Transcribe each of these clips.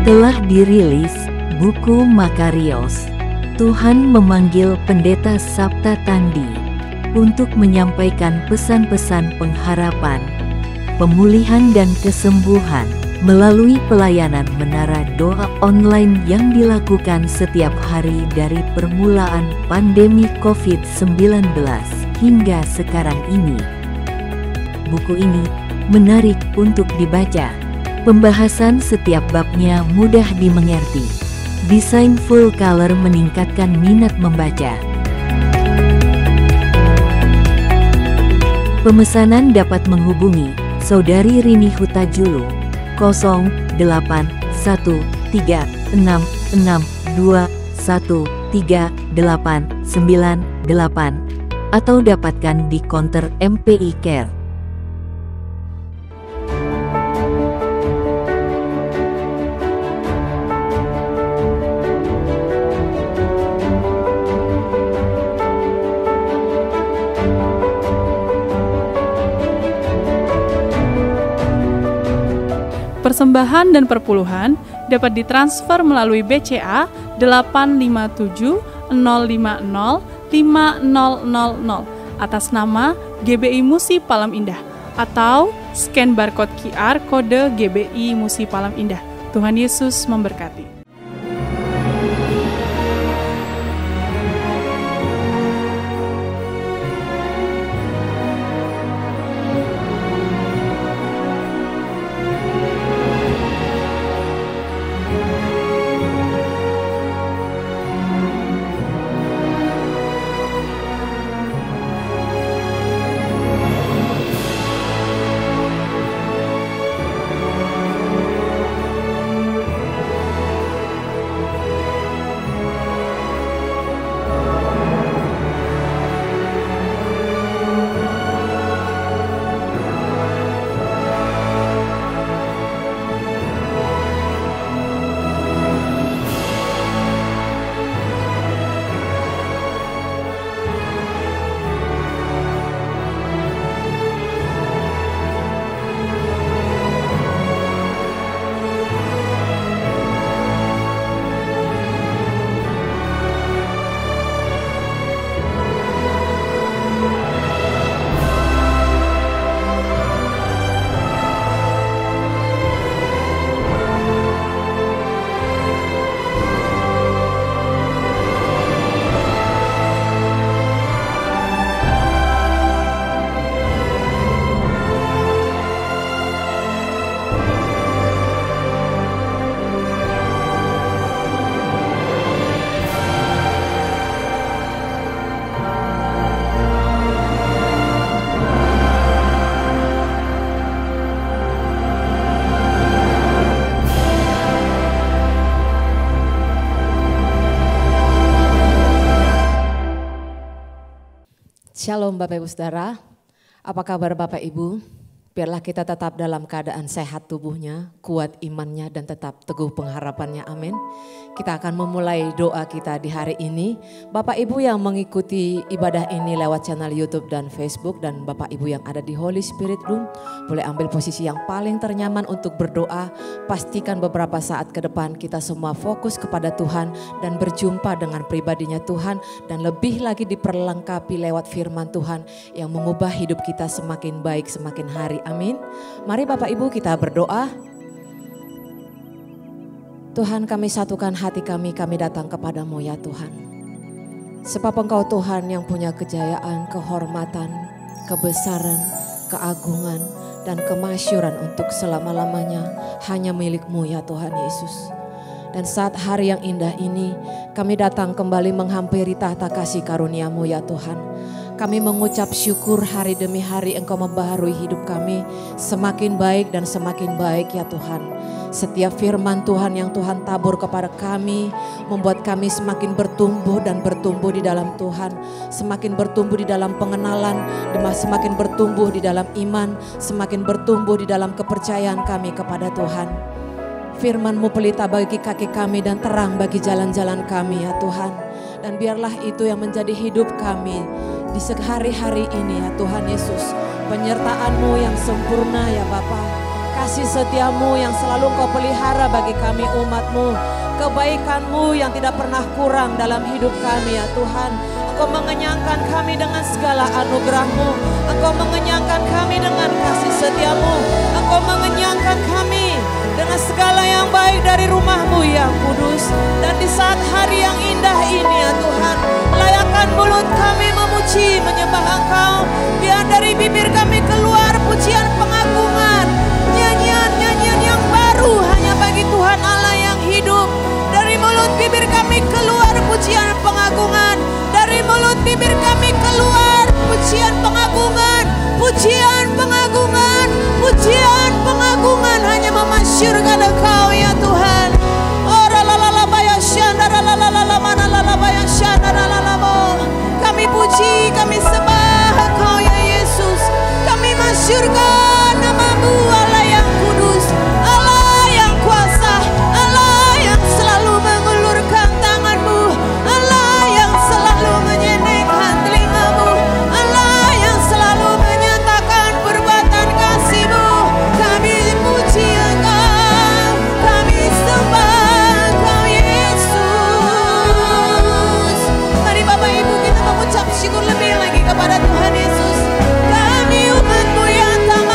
Telah dirilis buku Makarios. Tuhan memanggil Pendeta Sapta Tandi untuk menyampaikan pesan-pesan pengharapan, pemulihan dan kesembuhan melalui pelayanan menara doa online yang dilakukan setiap hari dari permulaan pandemi COVID-19 hingga sekarang ini. Buku ini menarik untuk dibaca. Pembahasan setiap babnya mudah dimengerti. Desain full color meningkatkan minat membaca. Pemesanan dapat menghubungi Saudari Rini Hutajulu 081366213898 atau dapatkan di konter MPI Care. Persembahan dan perpuluhan dapat ditransfer melalui BCA 857 050 5000 atas nama GBI Musi Palem Indah atau scan barcode QR kode GBI Musi Palem Indah. Tuhan Yesus memberkati. Shalom Bapak Ibu Saudara, apa kabar Bapak Ibu? Biarlah kita tetap dalam keadaan sehat tubuhnya, kuat imannya dan tetap teguh pengharapannya, amin. Kita akan memulai doa kita di hari ini. Bapak Ibu yang mengikuti ibadah ini lewat channel YouTube dan Facebook dan Bapak Ibu yang ada di Holy Spirit Room, boleh ambil posisi yang paling ternyaman untuk berdoa. Pastikan beberapa saat ke depan kita semua fokus kepada Tuhan dan berjumpa dengan pribadinya Tuhan dan lebih lagi diperlengkapi lewat firman Tuhan yang mengubah hidup kita semakin baik semakin hari. Amin. Mari Bapak Ibu kita berdoa. Tuhan, kami satukan hati kami datang kepadamu ya Tuhan. Sebab Engkau Tuhan yang punya kejayaan, kehormatan, kebesaran, keagungan, dan kemasyuran untuk selama-lamanya hanya milik-Mu ya Tuhan Yesus. Dan saat hari yang indah ini kami datang kembali menghampiri tahta kasih karunia-Mu ya Tuhan. Kami mengucap syukur hari demi hari Engkau membaharui hidup kami semakin baik dan semakin baik ya Tuhan. Setiap firman Tuhan yang Tuhan tabur kepada kami membuat kami semakin bertumbuh dan bertumbuh di dalam Tuhan. Semakin bertumbuh di dalam pengenalan, semakin bertumbuh di dalam iman, semakin bertumbuh di dalam kepercayaan kami kepada Tuhan. Firman-Mu pelita bagi kaki kami dan terang bagi jalan-jalan kami ya Tuhan. Dan biarlah itu yang menjadi hidup kami di sehari-hari ini ya Tuhan Yesus. Penyertaan-Mu yang sempurna ya Bapa. kasih setiamu yang selalu Engkau pelihara bagi kami umat-Mu. Kebaikan-Mu yang tidak pernah kurang dalam hidup kami ya Tuhan. Engkau mengenyangkan kami dengan segala anugerah-Mu. Engkau mengenyangkan kami dengan kasih setiamu. Engkau mengenyangkan kami dengan segala yang baik dari rumah-Mu yang kudus. Dan di saat hari yang indah ini ya Tuhan, layakkan mulut kami memuji, menyembah Engkau. Biar dari bibir kami keluar pujian pengagungan, nyanyian-nyanyian yang baru hanya bagi Tuhan Allah yang hidup. Dari mulut bibir kami keluar pujian pengagungan. Dari mulut bibir kami keluar pujian pengagungan, pujian pengagungan, pujian pengagungan hanya memasyurkan Engkau ya Tuhan. Oh ralalala bayasyanda ralalala mana lala bayasyanda ralalamo. Kami puji, kami sembah Engkau ya Yesus. Kami masyurkan nama-Mu Allah yang kudus, Allah yang kuasa, Allah yang selalu mengulurkan tangan-Mu, Allah yang selalu menyenangkan telinga-Mu, Allah yang selalu menyatakan perbuatan kasih-Mu. Kami puji Engkau, kami sembah Engkau Yesus. Mari Bapak Ibu kita mengucap syukur lebih lagi kepada Tuhan Yesus. Kami umat-Mu yang tak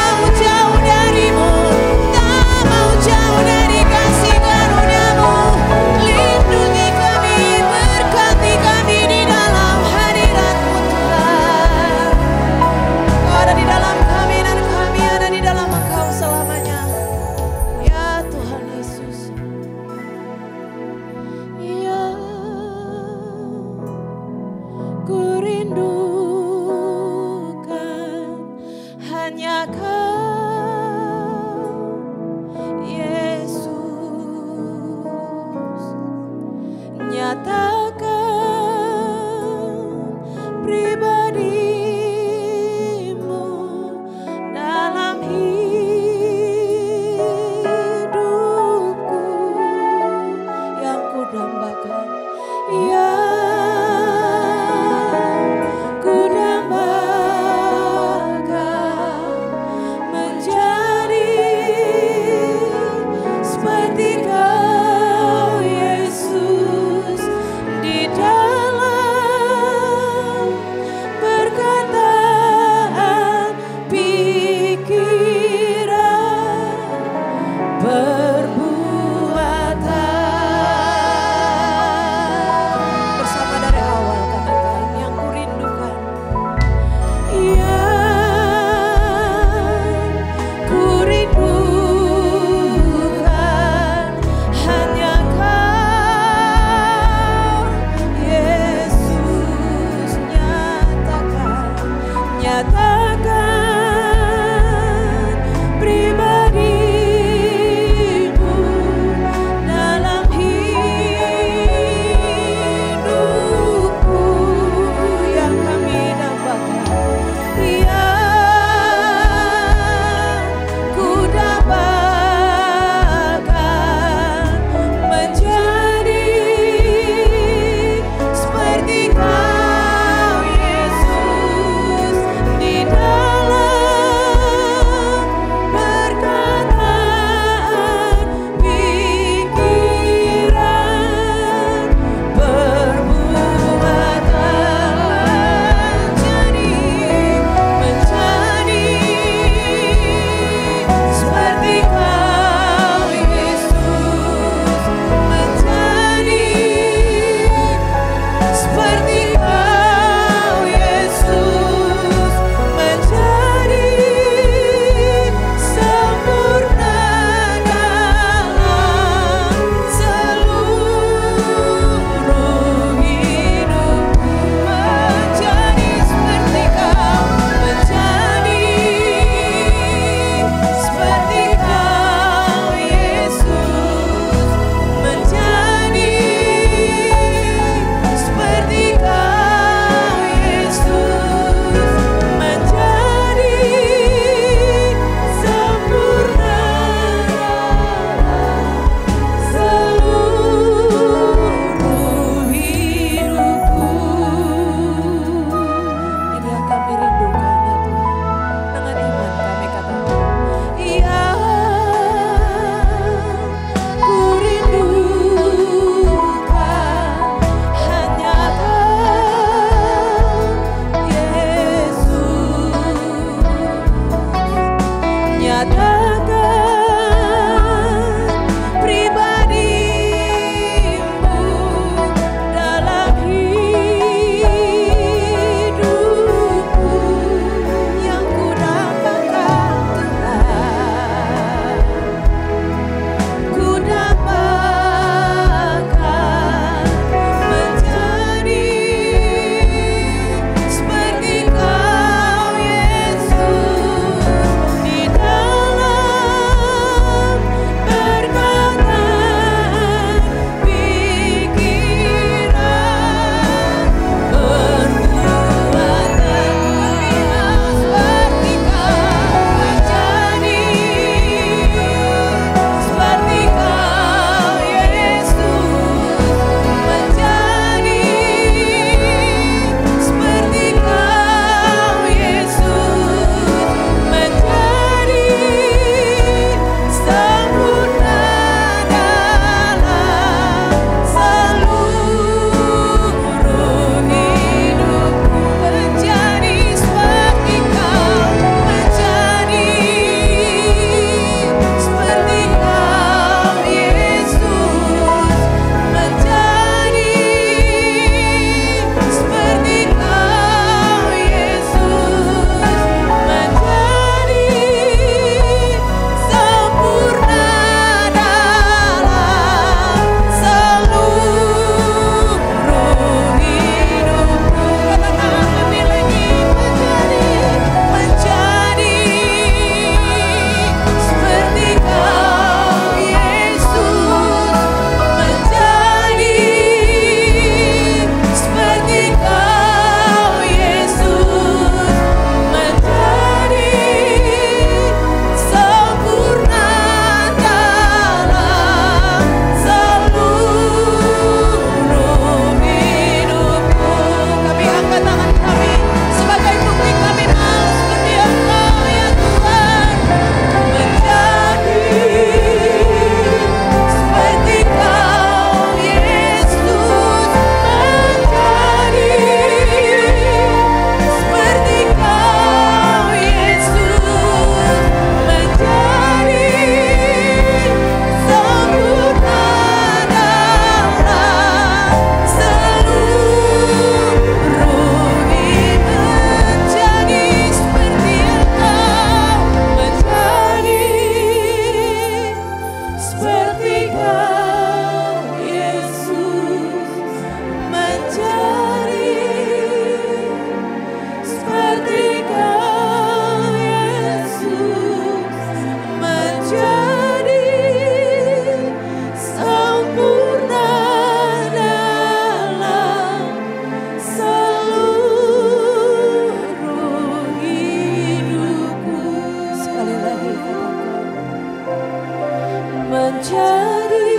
menjadi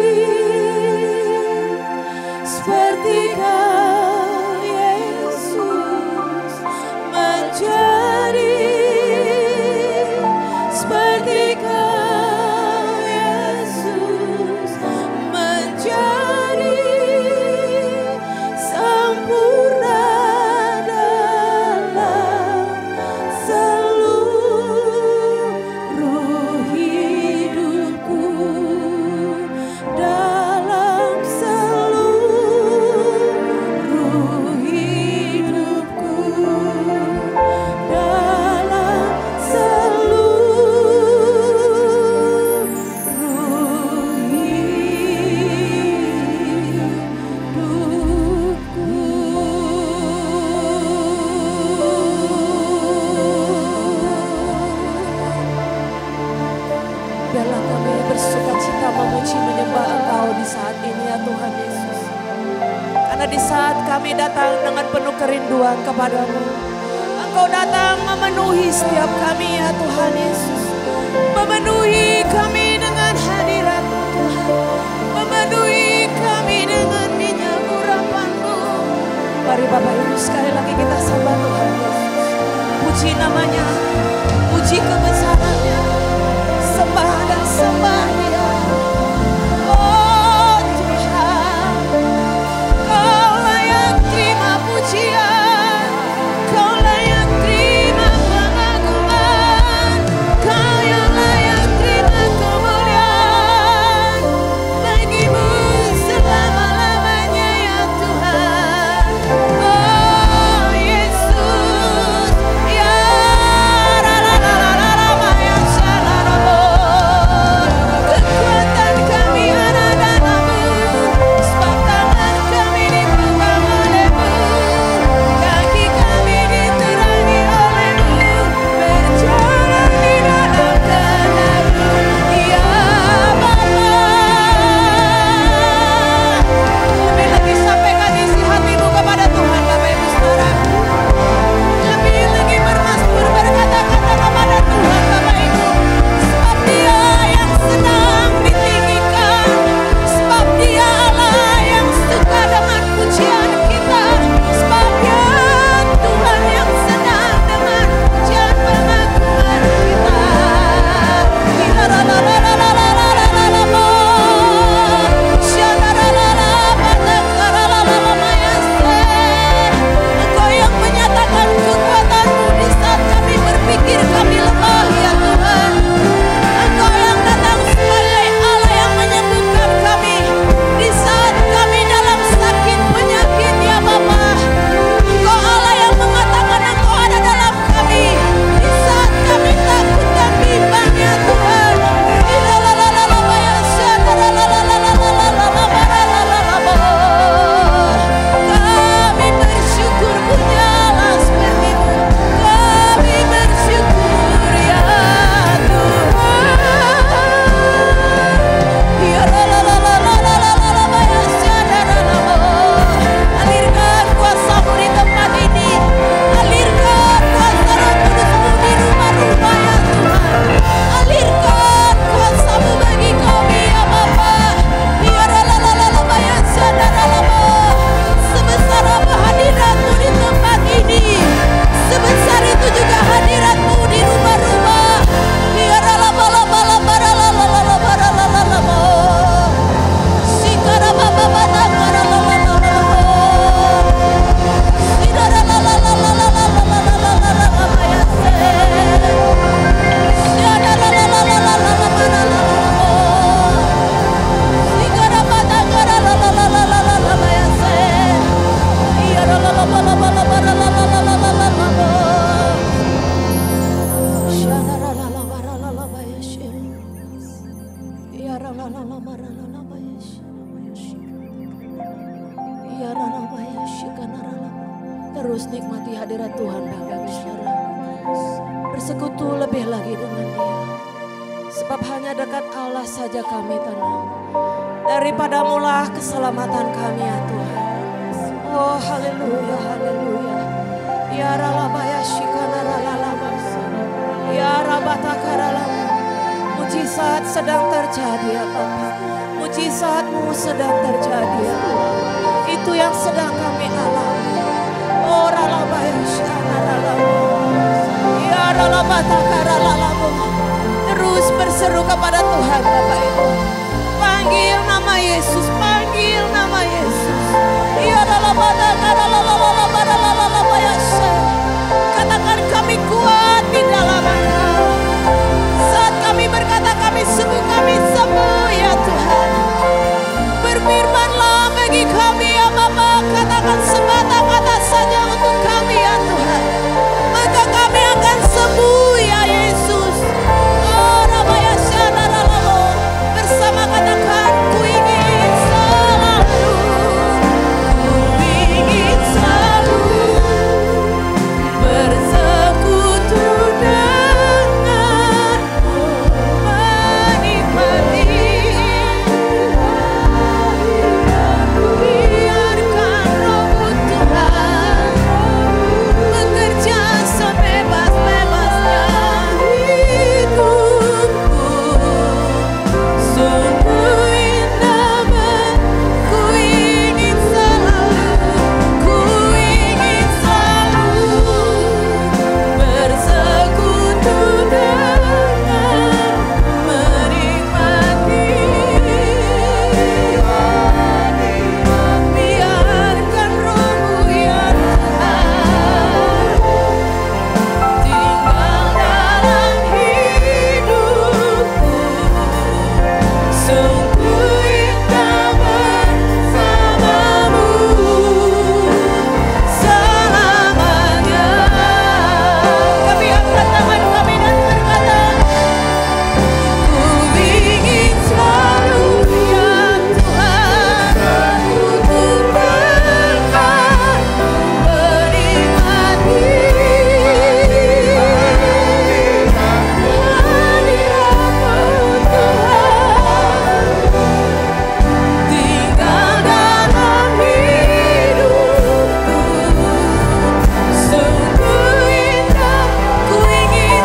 seperti Kau Yesus, menjadi seperti Kau Yesus, menjadi sempurna dalam seluruh hidupku, dalam seluruh hidupku, dalam seluruh hidupku. Biarlah kami bersukacita memuji menyembah Engkau di saat ini ya Tuhan Yesus. Karena di saat kami datang dengan penuh kerinduan kepadamu, Engkau datang memenuhi setiap kami ya Tuhan Yesus. Memenuhi kami dengan hadirat Tuhan, memenuhi kami dengan minyak urapan-Mu. Mari Bapak Ibu sekali lagi kita sembah Tuhan Yesus. Puji namanya, puji kebesarannya, sembah dan sembah Dia. Oh Tuhan, Kau layak terima pujian, Kau layak terima pengagungan, Kau yang layak terima kemuliaan. Bagi-Mu selama-lamanya ya Tuhan. Oh Yesus, ya la la la la la la la ya shalala. Kekuatan kami ada dalam-Mu, sebab tangan kami dipegang oleh-Mu, kaki kami diterangi oleh-Mu, berjalan di dalam kehendak-Mu, ya Bapa. Lebih lagi sampaikan isi hatimu kepada Tuhan, Bapak Ibu Saudara. Lebih lagi bermasmur berkata-kata kepada Tuhan, Bapak Ibu. Sebab Dia yang sedang ditinggikan, sebab Dia Allah yang suka dengan pujian kita, sebab Dia Tuhan yang senang dengan pujian pengagungan kita. La la la la la la la la la la la la. Shalala la la batakara la la la mayase. Engkau yang menyatakan kekuatan-Mu di saat kami berpikir kami lemah ya Tuhan. Engkau yang datang sebagai Allah yang menyembuhkan kami di saat kami dalam sakit penyakit ya Bapa. Engkau Allah yang mengatakan Engkau ada dalam kami di saat kami takut dan bimbang ya Tuhan. La la la la la mayase la la la la la la la la la la la la la. Kami bersyukur punyalah seperti-Mu. Kami bersyukur ya Tuhan. Ya la la la la la la la la la mayase la la la la. Alirkan kuasa-Mu di tempat ini. Alirkan kuasa Roh Kudus-Mu di rumah-rumah ya Tuhan. Alirkan kuasa-Mu bagi kami ya Bapa. Ya la la la la la mayase la la la la. Sebesar apa hadirat-Mu di tempat ini, sebesar itu juga hadirat-Mu di rumah-rumah. Ya la la la la la la la la la la la la la la la. Sikara baba baba kara la la la la la. Sikara la la la la la la la la la la la la mayase. Ya la la la la la la la la la la la. Sikara baba kara la la la la la la la mayase. Ya la la la la la la la la la la la la la la. Shara la la la la la mayase. Ya la la la la la la la mayase. Ya la la mayase kana la la. Terus nikmati hadirat Tuhan Bapak Ibu Saudara. Bersekutu lebih lagi dengan Dia. Sebab hanya dekat Allah saja kami tenang. Daripada mula keselamatan kami ya Tuhan. Oh haleluya, haleluya. Ya ralabaya shikana ralalabasa. Ya rabatakara lamu. mujizat sedang terjadi ya Bapak. Mujizat-Mu sedang terjadi ya Allah. Itu yang sedang kami alami. Oh ralabaya syana ralabo. Ya ralabata karalabo. Terus berseru kepada Tuhan Bapak Ibu. Panggil nama Yesus, panggil nama Yesus. Ya ralabata karalabo ya syana. Katakan kami kuat di dalam Engkau. Saat kami berkata kami sembuh ya Tuhan. Berfirmanlah bagi kami ya Bapa. Katakan sepatah kata saja untuk kami ya Tuhan. Maka kami akan sembuh ya Yesus. Oh Rabaya Syana Ralabo. Bersama katakan ku ingin selalu. Ku ingin selalu bersekutu denganmu, menikmati biarkan Roh Tuhan bekerja sebebas-bebasnya hidupku. Sungguh indah ku ingin selalu bersekutu dengan menikmati. Biarkan Roh-Mu ya Tuhan tinggal dalam hidupku. Sungguh indah bersamamu selamanya. Kami angkat tangan kami dan berkata, ku ingin selalu ya Tuhan untuk dekat menikmati hadirat-Mu Tuhan. Tinggal dalam hidupku. Sungguh indah ku ingin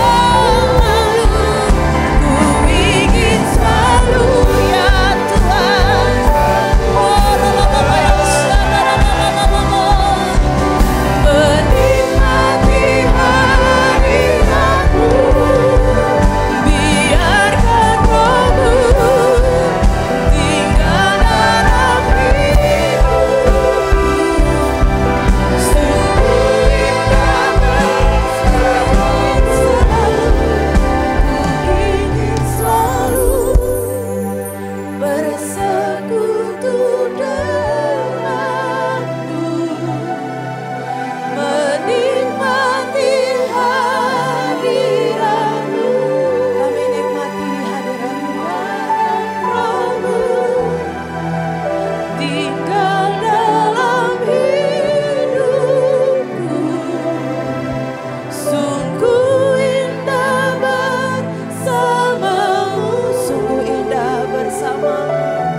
selalu ya Tuhan. Menikmati hadirat-Mu. Biarkan Roh-Mu tinggal dalam hidupku. Sungguh indah ingin selalu bersekutu denganmu, menikmati hadirat-Mu. Kami nikmati hadirat-Mu, Roh-Mu tinggal dalam hidupku. Sungguh indah bersamamu, sungguh indah bersamamu.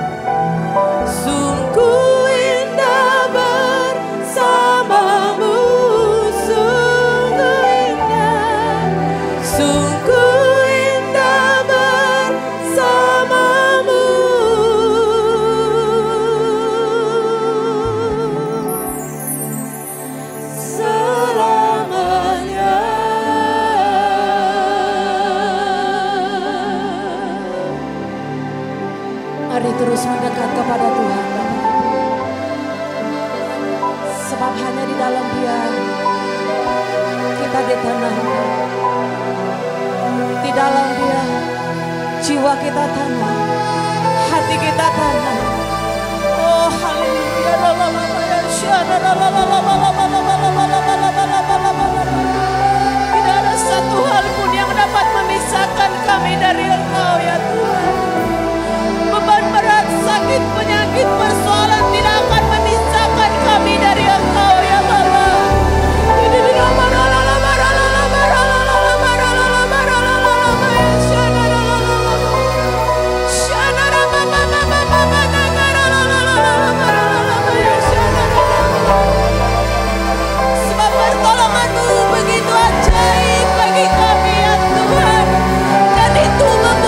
Sungguh indah bersamamu, sungguh indah bersamamu. Selamanya. Mari terus mendekat kepada Tuhan Bapak. Sebab hanya di dalam Dia kita ditenangkan. Di dalam Dia jiwa kita tenang, hati kita tenang. Oh haleluya. Tidak ada satu hal pun yang dapat memisahkan kami dari Engkau ya Tuhan. Beban berat, sakit, penyakit, persoalan tidak akan memisahkan kami dari Engkau ya Bapa. Sebab pertolongan-Mu begitu ajaib bagi kami ya Tuhan. Dan itu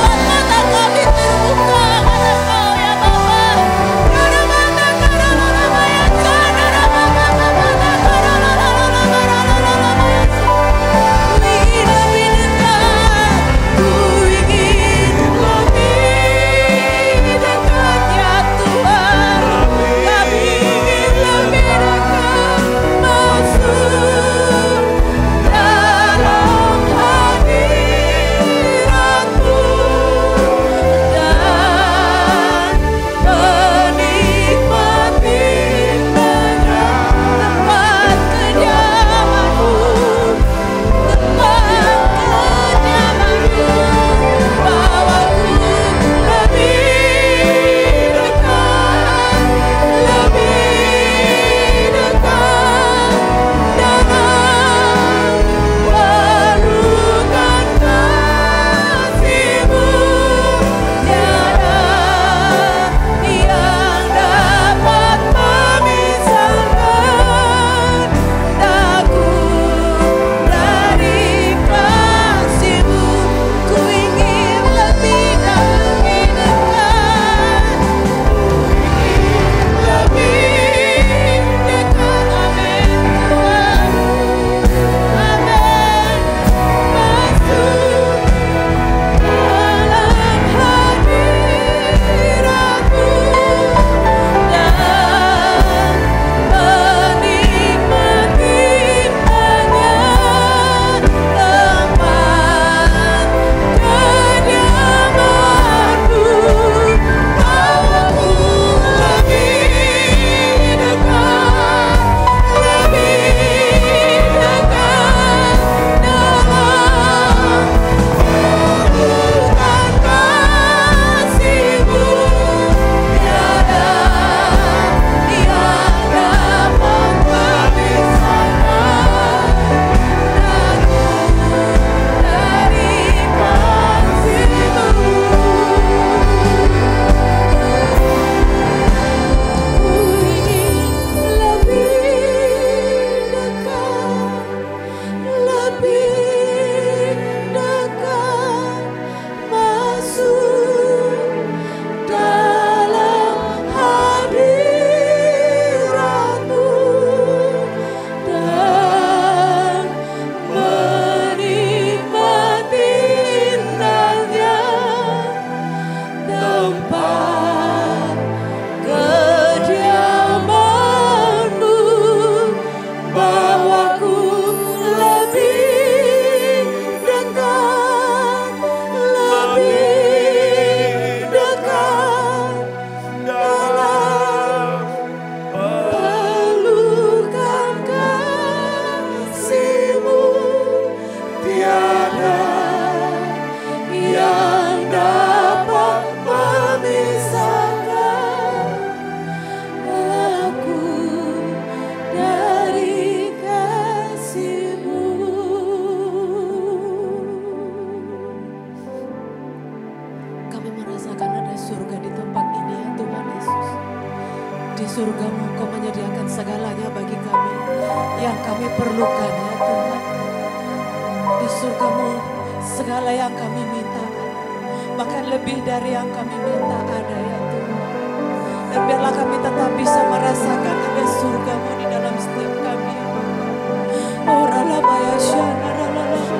surga di tempat ini ya Tuhan Yesus. Di surgamu Engkau menyediakan segalanya bagi kami yang kami perlukan ya Tuhan. Di surgamu segala yang kami minta, bahkan lebih dari yang kami minta ada ya Tuhan. Dan biarlah kami tetap bisa merasakan ada surgamu di dalam setiap kami ya Bapa. Oh ralabaya syana ralala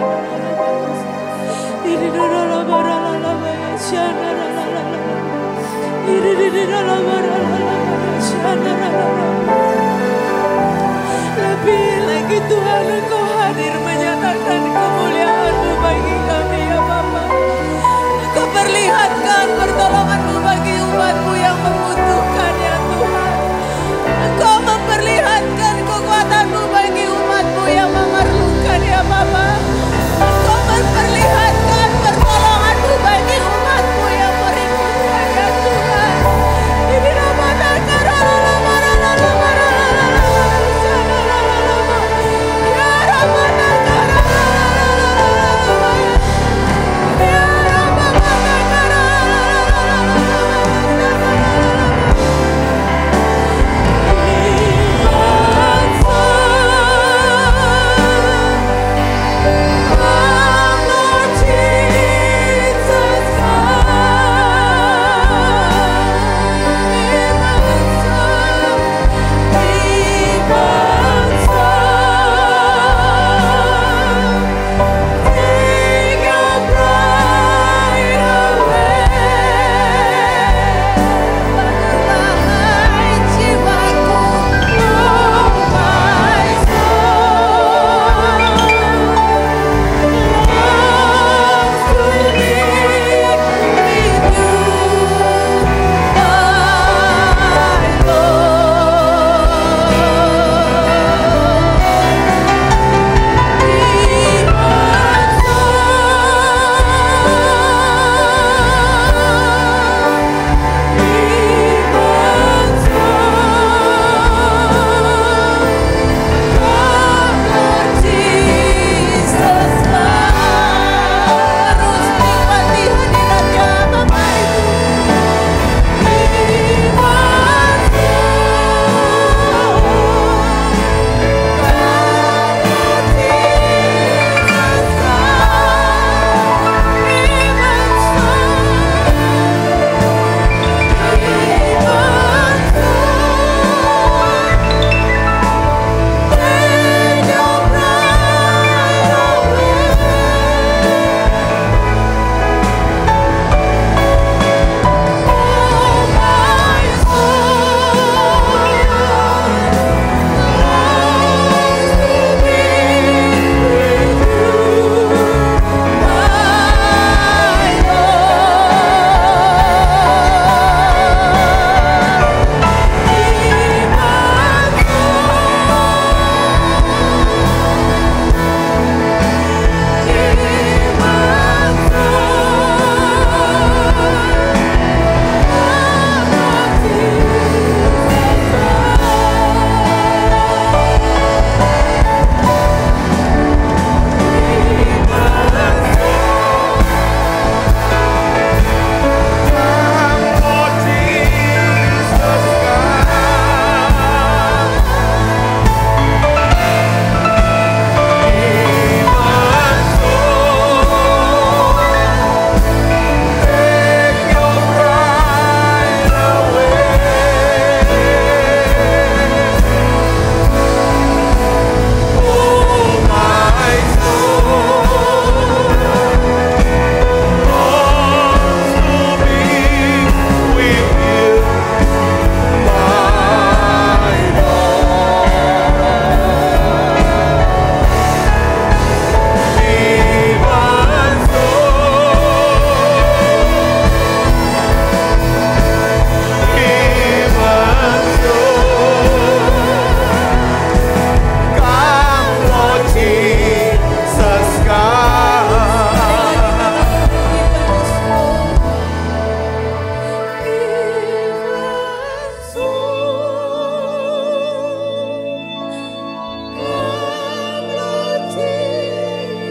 ini ralabaya syana ralala ini ralabaya syana ralala. Lebih lagi Tuhan Engkau hadir menyatakan kemuliaan-Mu bagi kami ya Bapa. Engkau perlihatkan pertolongan-Mu bagi umat-Mu yang membutuhkan ya Tuhan. Engkau memperlihatkan kekuatan-Mu bagi umat-Mu yang memerlukan ya Bapa. Engkau memperlihatkan pertolongan-Mu bagi umat-Mu yang merindukan ya Tuhan. Ini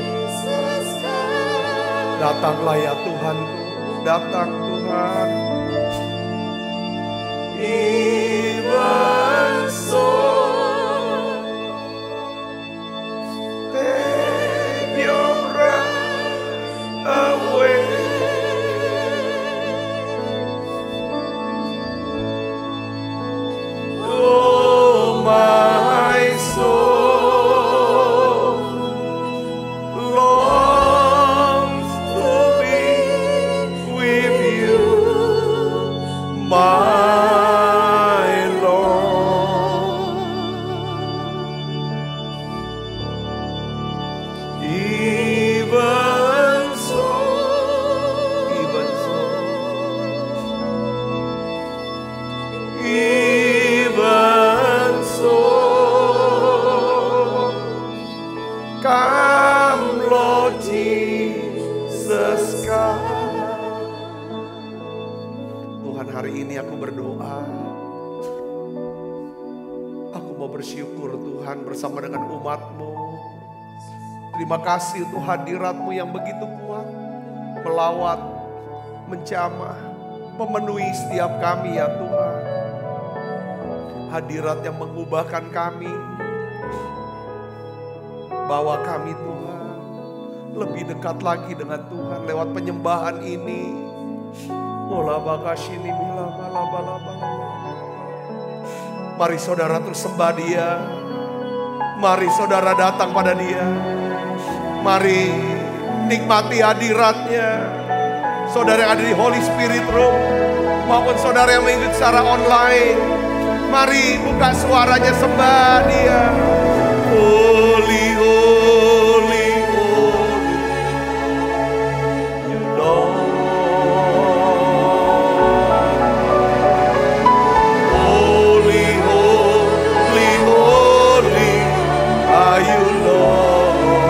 Datanglah ya Tuhan, datang Tuhan. Even so, take your breath away. Oh, my soul longs to be with you, my Lord. Even so, even so, even so, come Lord Jesus, come. Tuhan, hari ini aku berdoa, aku mau bersyukur Tuhan bersama dengan umat-Mu. Terima kasih untuk hadirat-Mu yang begitu kuat, melawat, menjamah, memenuhi setiap kami ya Tuhan. Hadirat yang mengubahkan kami, bawa kami Tuhan lebih dekat lagi dengan Tuhan lewat penyembahan ini. Mari saudara terus sembah Dia. Mari saudara datang pada Dia. Mari nikmati hadirat-Nya. Saudara yang ada di Holy Spirit Room maupun saudara yang mengikuti secara online, mari buka suaranya, sembah Dia. Holy, holy, holy, you Lord. Holy, holy, holy are you Lord.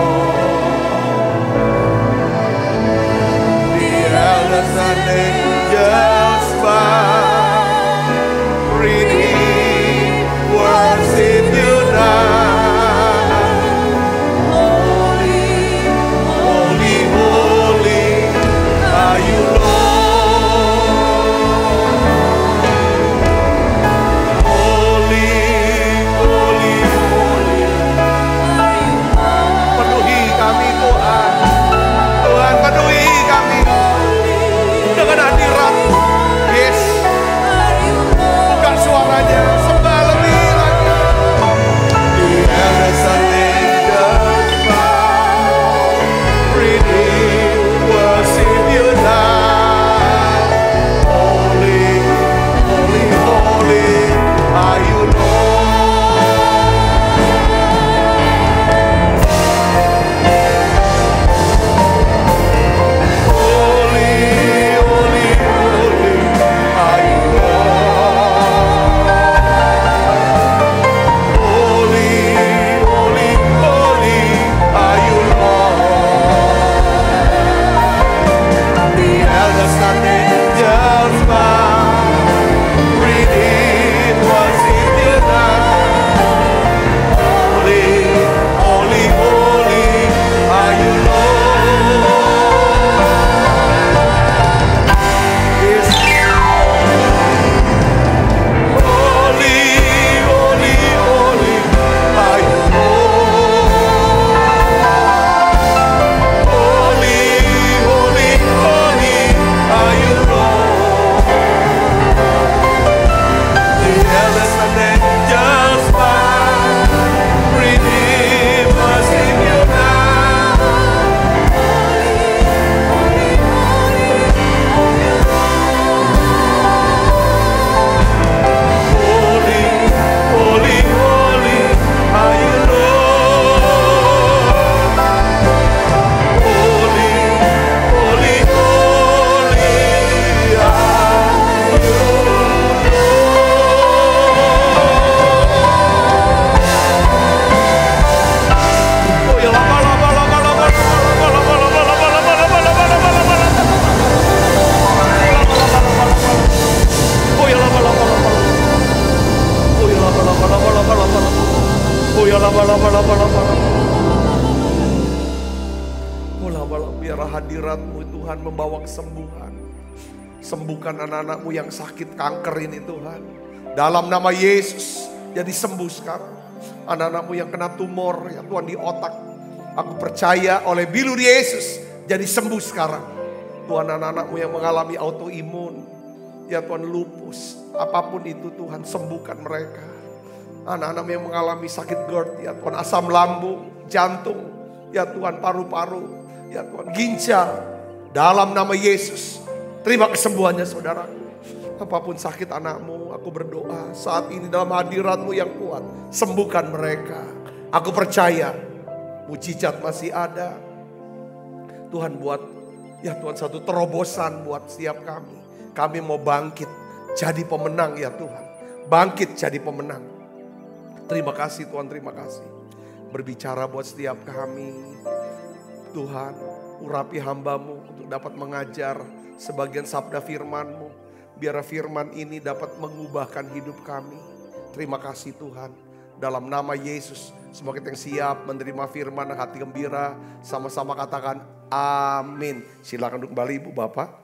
The elders and angels bow, redeemed, worship you now. Holy, holy, holy are you Lord. Holy, holy, holy are you Lord. Penuhi kami Tuhan. Tuhan, penuhi kami dengan hadirat. Yes. Buka suaranya, sembah lebih lagi. The elders and angels bow, redeemed, worship you now. Holy, holy, holy are you Holy, holy, holy are you Holy, holy, holy are you The elders and angels bow, redeemed, worship you now. Holy, holy, holy are you Yes. Holy, holy, holy are you Holy, holy, holy are you The elders and angels bow, redeemed, worship you now. Holy, holy, holy are you Lord. Holy, holy, holy are you Oh ya lama lama lama lama lama lama lama lama lama lama lama lama lama Oh ya lama lama lama Oh ya lama lama lama lama lama Oh ya lama lama lama lama Oh lama lama biar hadirat-Mu Tuhan membawa kesembuhan. Sembuhkan anak-anak-Mu yang sakit kanker ini Tuhan. Dalam nama Yesus, jadi sembuh sekarang. Anak-anakmu yang kena tumor, ya Tuhan, di otak, aku percaya oleh bilur Yesus, jadi sembuh sekarang. Tuhan, anak-anakmu yang mengalami autoimun, ya Tuhan, lupus, apapun itu Tuhan, sembuhkan mereka. Anak-anak yang mengalami sakit GERD, ya Tuhan, asam lambung, jantung, ya Tuhan, paru-paru, ya Tuhan, ginjal. Dalam nama Yesus, terima kesembuhannya saudaraku. Apapun sakit anakmu, aku berdoa saat ini dalam hadirat-Mu yang kuat, sembuhkan mereka. Aku percaya mujizat masih ada. Tuhan, buat, ya Tuhan, satu terobosan buat setiap kami. Kami mau bangkit jadi pemenang, ya Tuhan. Bangkit jadi pemenang. Terima kasih Tuhan, terima kasih. Berbicara buat setiap kami. Tuhan, urapi hamba-Mu untuk dapat mengajar sebagian sabda firman-Mu. Biar firman ini dapat mengubahkan hidup kami. Terima kasih Tuhan. Dalam nama Yesus, semua kita yang siap menerima firman dan hati gembira, sama-sama katakan amin. Silakan duduk kembali Ibu Bapak.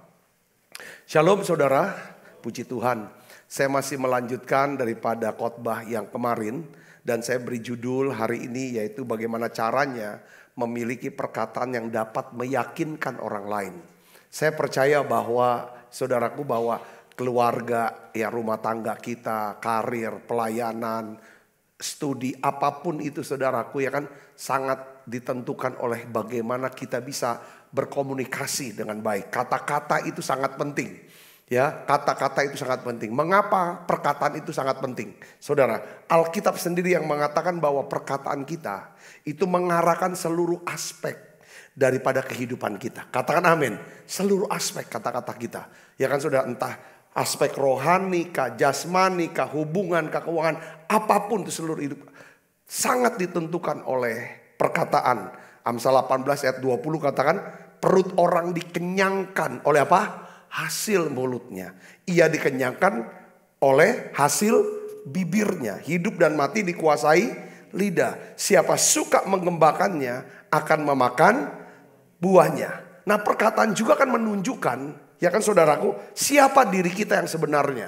Shalom saudara, puji Tuhan. Saya masih melanjutkan daripada khotbah yang kemarin. Dan saya beri judul hari ini yaitu bagaimana caranya memiliki perkataan yang dapat meyakinkan orang lain. Saya percaya bahwa saudaraku, bahwa keluarga, ya rumah tangga kita, karir, pelayanan, studi, apapun itu saudaraku, ya kan, sangat ditentukan oleh bagaimana kita bisa berkomunikasi dengan baik. Kata-kata itu sangat penting. Ya, kata-kata itu sangat penting. Mengapa perkataan itu sangat penting? Saudara, Alkitab sendiri yang mengatakan bahwa perkataan kita itu mengarahkan seluruh aspek daripada kehidupan kita. Katakan amin. Seluruh aspek kata-kata kita. Ya kan saudara, entah aspek rohani kah, jasmani kah, hubungan kah, keuangan, apapun itu seluruh hidup sangat ditentukan oleh perkataan. Amsal 18 ayat 20 katakan, perut orang dikenyangkan oleh apa? Hasil mulutnya. Ia dikenyangkan oleh hasil bibirnya. Hidup dan mati dikuasai lidah. Siapa suka mengembangkannya akan memakan buahnya. Nah, perkataan juga kan menunjukkan, ya kan saudaraku, siapa diri kita yang sebenarnya.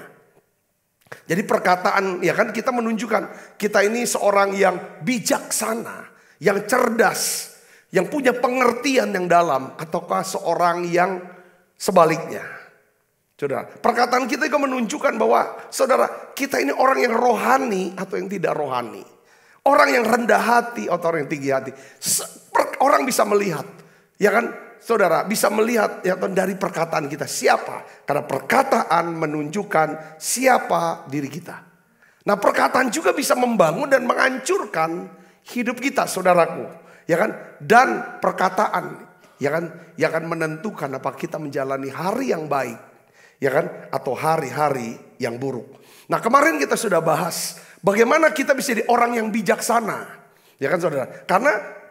Jadi perkataan, ya kan, kita menunjukkan kita ini seorang yang bijaksana, yang cerdas, yang punya pengertian yang dalam, ataukah seorang yang sebaliknya. Saudara, perkataan kita juga menunjukkan bahwa saudara, kita ini orang yang rohani atau yang tidak rohani. Orang yang rendah hati atau orang yang tinggi hati. Orang bisa melihat, ya kan saudara, bisa melihat ya, dari perkataan kita siapa. Karena perkataan menunjukkan siapa diri kita. Nah, perkataan juga bisa membangun dan menghancurkan hidup kita saudaraku. Ya kan, dan perkataan ya kan, yang akan menentukan apa kita menjalani hari yang baik, ya kan, atau hari-hari yang buruk. Nah, kemarin kita sudah bahas bagaimana kita bisa jadi orang yang bijaksana, ya kan saudara? Karena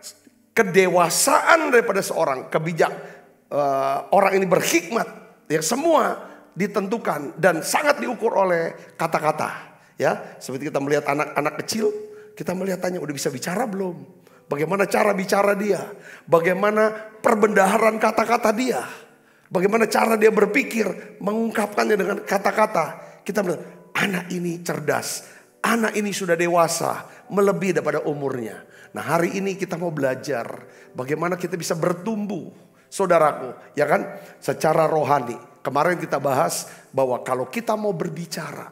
kedewasaan daripada seorang orang ini berhikmat, ya semua ditentukan dan sangat diukur oleh kata-kata. Ya, seperti kita melihat anak-anak kecil, kita melihatnya udah bisa bicara belum? Bagaimana cara bicara dia? Bagaimana perbendaharaan kata-kata dia? Bagaimana cara dia berpikir, mengungkapkannya dengan kata-kata. Kita melihat anak ini cerdas, anak ini sudah dewasa, melebihi daripada umurnya. Nah, hari ini kita mau belajar bagaimana kita bisa bertumbuh, saudaraku, ya kan, secara rohani. Kemarin kita bahas bahwa kalau kita mau berbicara,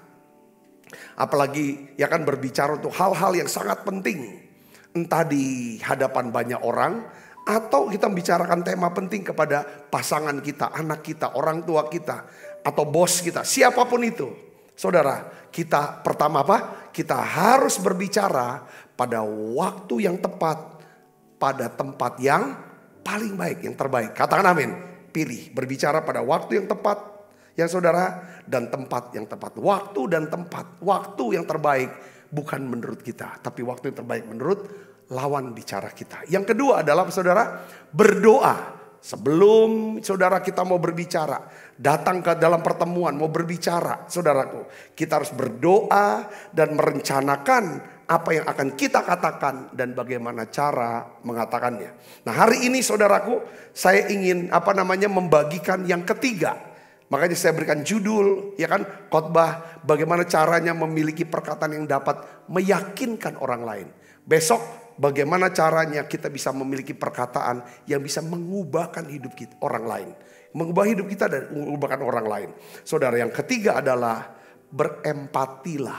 apalagi ya kan berbicara untuk hal-hal yang sangat penting, entah di hadapan banyak orang, atau kita membicarakan tema penting kepada pasangan kita, anak kita, orang tua kita, atau bos kita, siapapun itu. Saudara, kita pertama apa? Kita harus berbicara pada waktu yang tepat, pada tempat yang paling baik, yang terbaik. Katakan amin. Pilih berbicara pada waktu yang tepat, ya saudara, dan tempat yang tepat. Waktu dan tempat, waktu yang terbaik bukan menurut kita, tapi waktu yang terbaik menurut lawan bicara kita. Yang kedua adalah saudara, berdoa. Sebelum saudara kita mau berbicara, datang ke dalam pertemuan mau berbicara, saudaraku, kita harus berdoa dan merencanakan apa yang akan kita katakan dan bagaimana cara mengatakannya. Nah, hari ini saudaraku, saya ingin membagikan yang ketiga. Makanya saya berikan judul, ya kan, khotbah bagaimana caranya memiliki perkataan yang dapat meyakinkan orang lain. Besok bagaimana caranya kita bisa memiliki perkataan yang bisa mengubahkan hidup kita, orang lain. Mengubah hidup kita dan mengubahkan orang lain. Saudara, yang ketiga adalah berempatilah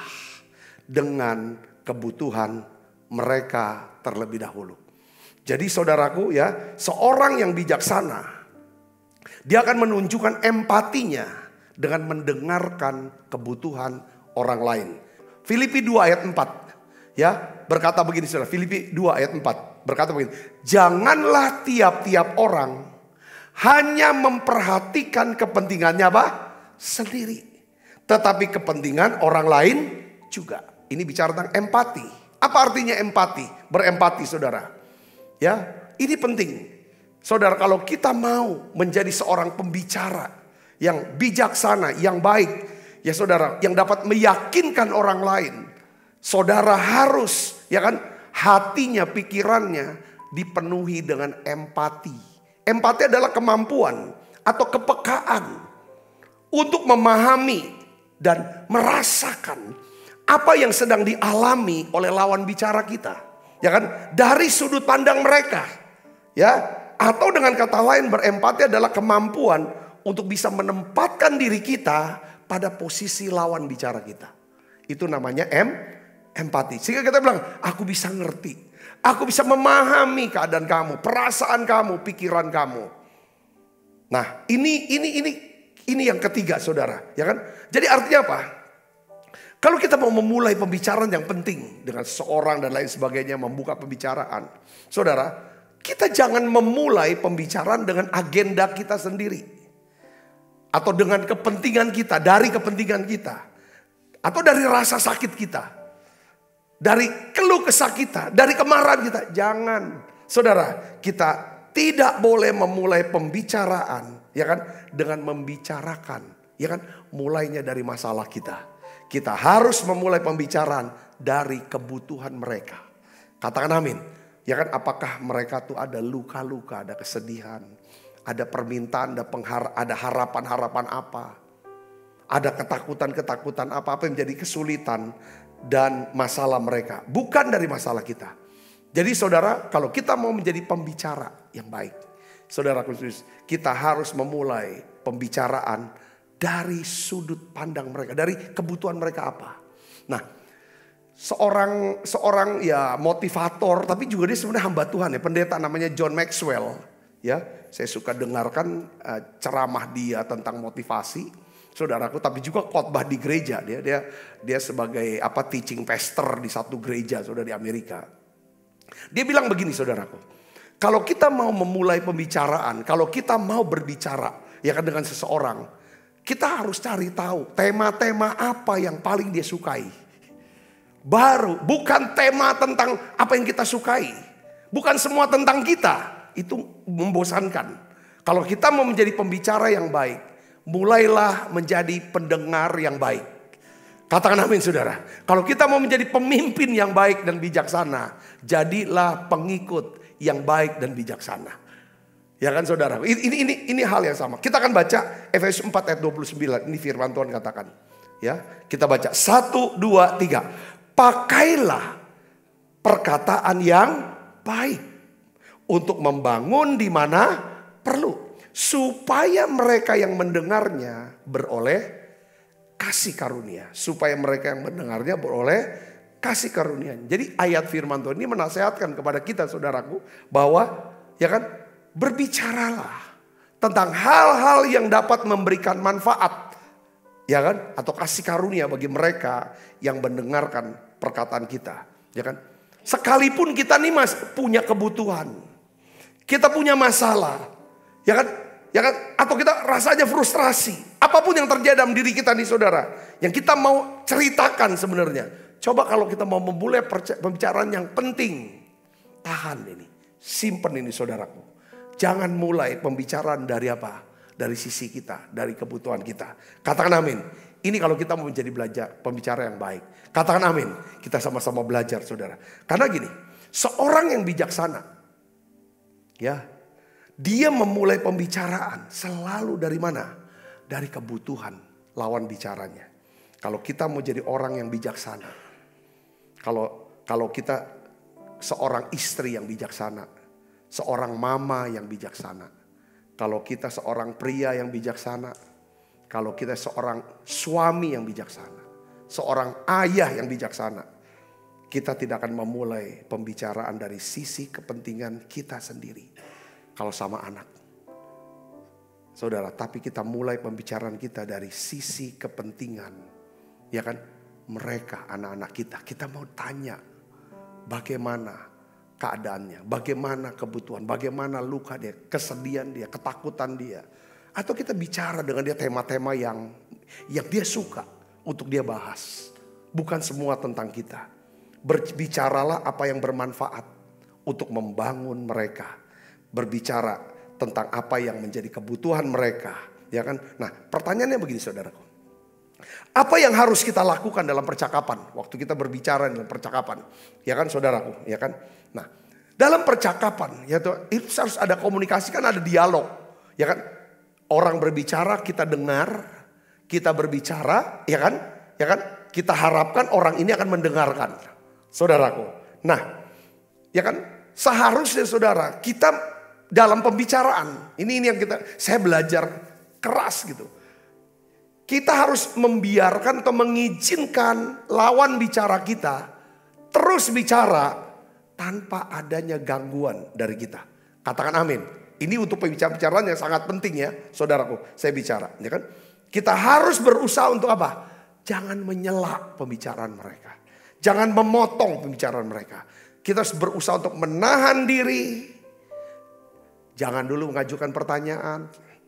dengan kebutuhan mereka terlebih dahulu. Jadi saudaraku ya, seorang yang bijaksana, dia akan menunjukkan empatinya dengan mendengarkan kebutuhan orang lain. Filipi 2 ayat 4 ya, berkata begini saudara. Filipi 2 ayat 4 berkata begini. Janganlah tiap-tiap orang hanya memperhatikan kepentingannya apa? Sendiri. Tetapi kepentingan orang lain juga. Ini bicara tentang empati. Apa artinya empati? Berempati saudara. Ya, ini penting. Saudara, kalau kita mau menjadi seorang pembicara yang bijaksana, yang baik, ya saudara, yang dapat meyakinkan orang lain, saudara harus, ya kan, hatinya, pikirannya dipenuhi dengan empati. Empati adalah kemampuan atau kepekaan untuk memahami dan merasakan apa yang sedang dialami oleh lawan bicara kita, ya kan, dari sudut pandang mereka, ya. Atau dengan kata lain, berempati adalah kemampuan untuk bisa menempatkan diri kita pada posisi lawan bicara kita. Itu namanya empati. Sehingga kita bilang, aku bisa ngerti, aku bisa memahami keadaan kamu, perasaan kamu, pikiran kamu. Nah, ini yang ketiga, saudara, ya kan? Jadi artinya apa? Kalau kita mau memulai pembicaraan yang penting dengan seseorang dan lain sebagainya, membuka pembicaraan, saudara, kita jangan memulai pembicaraan dengan agenda kita sendiri. Atau dengan kepentingan kita, dari kepentingan kita. Atau dari rasa sakit kita. Dari keluh kesah kita, dari kemarahan kita. Jangan. Saudara, kita tidak boleh memulai pembicaraan, ya kan, dengan membicarakan, ya kan, mulainya dari masalah kita. Kita harus memulai pembicaraan dari kebutuhan mereka. Katakan amin. Ya kan, apakah mereka tuh ada luka-luka, ada kesedihan, ada permintaan, ada harapan-harapan apa, ada ketakutan-ketakutan apa yang menjadi kesulitan dan masalah mereka, bukan dari masalah kita. Jadi saudara, kalau kita mau menjadi pembicara yang baik, saudara khusus, kita harus memulai pembicaraan dari sudut pandang mereka, dari kebutuhan mereka apa. Nah, seorang ya motivator, tapi juga dia sebenarnya hamba Tuhan ya, pendeta namanya John Maxwell. Ya, saya suka dengarkan ceramah dia tentang motivasi, saudaraku. Tapi juga khotbah di gereja. Dia sebagai teaching pastor di satu gereja, saudara, di Amerika. Dia bilang begini, saudaraku. Kalau kita mau memulai pembicaraan, kalau kita mau berbicara, ya kan, dengan seseorang, kita harus cari tahu tema-tema apa yang paling dia sukai. Baru, bukan tema tentang apa yang kita sukai. Bukan semua tentang kita. Itu membosankan. Kalau kita mau menjadi pembicara yang baik, mulailah menjadi pendengar yang baik. Katakan amin, saudara. Kalau kita mau menjadi pemimpin yang baik dan bijaksana, jadilah pengikut yang baik dan bijaksana. Ya kan, saudara? Ini hal yang sama. Kita akan baca Efesus 4 ayat 29. Ini firman Tuhan katakan. Ya, kita baca 1, 2, 3. Pakailah perkataan yang baik untuk membangun di mana perlu, supaya mereka yang mendengarnya beroleh kasih karunia. Supaya mereka yang mendengarnya beroleh kasih karunia. Jadi ayat firman Tuhan ini menasihatkan kepada kita, saudaraku, bahwa ya kan, berbicaralah tentang hal-hal yang dapat memberikan manfaat, ya kan, atau kasih karunia bagi mereka yang mendengarkan perkataan kita, ya kan. Sekalipun kita nih punya kebutuhan, kita punya masalah, ya kan, atau kita rasanya frustrasi, apapun yang terjadi dalam diri kita nih, saudara, yang kita mau ceritakan sebenarnya. Coba kalau kita mau memulai pembicaraan yang penting, tahan ini, simpen ini, saudaraku. Jangan mulai pembicaraan dari apa? Dari sisi kita, dari kebutuhan kita. Katakan amin. Ini kalau kita mau menjadi pembicara yang baik. Katakan amin. Kita sama-sama belajar, saudara. Karena gini, seorang yang bijaksana, ya, dia memulai pembicaraan selalu dari mana? dari kebutuhan lawan bicaranya. Kalau kita mau jadi orang yang bijaksana, kalau kita seorang istri yang bijaksana, seorang mama yang bijaksana, kalau kita seorang pria yang bijaksana, kalau kita seorang suami yang bijaksana, seorang ayah yang bijaksana, kita tidak akan memulai pembicaraan dari sisi kepentingan kita sendiri. Kalau sama anak, saudara, tapi kita mulai pembicaraan kita dari sisi kepentingan, ya kan? Mereka, anak-anak kita, kita mau tanya bagaimana keadaannya, bagaimana kebutuhan, bagaimana luka dia, kesedihan dia, ketakutan dia. Atau kita bicara dengan dia tema-tema yang dia suka untuk dia bahas. Bukan semua tentang kita. Berbicaralah apa yang bermanfaat untuk membangun mereka. Berbicara tentang apa yang menjadi kebutuhan mereka, ya kan? Nah, pertanyaannya begini, saudaraku. Apa yang harus kita lakukan dalam percakapan? Waktu kita berbicara dalam percakapan, ya kan, saudaraku, ya kan? Nah, dalam percakapan, ya tuh, itu harus ada komunikasi, kan ada dialog, ya kan? Orang berbicara, kita dengar, kita berbicara, ya kan? Ya kan? Kita harapkan orang ini akan mendengarkan, saudaraku. Nah, ya kan? Seharusnya, saudara, kita dalam pembicaraan, ini yang saya belajar keras gitu. Kita harus membiarkan atau mengizinkan lawan bicara kita terus bicara tanpa adanya gangguan dari kita. Katakan amin. Ini untuk pembicaraan yang sangat penting ya, saudaraku. Saya bicara, ya kan? Kita harus berusaha untuk apa? Jangan menyela pembicaraan mereka. Jangan memotong pembicaraan mereka. Kita harus berusaha untuk menahan diri. Jangan dulu mengajukan pertanyaan.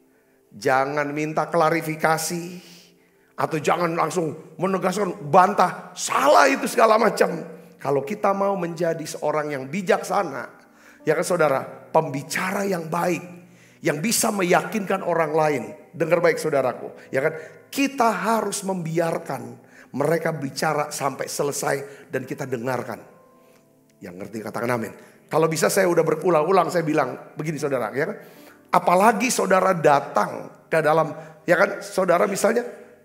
Jangan minta klarifikasi. Atau jangan langsung menegaskan, bantah. Salah itu segala macam. Kalau kita mau menjadi seorang yang bijaksana. Ya kan saudara, pembicara yang baik. Yang bisa meyakinkan orang lain. Dengar baik saudaraku. Ya kan, kita harus membiarkan mereka bicara sampai selesai dan kita dengarkan. Yang ngerti katakan amin. Kalau bisa saya udah berulang-ulang saya bilang begini saudara, ya kan? Apalagi saudara datang ke dalam, ya kan, saudara misalnya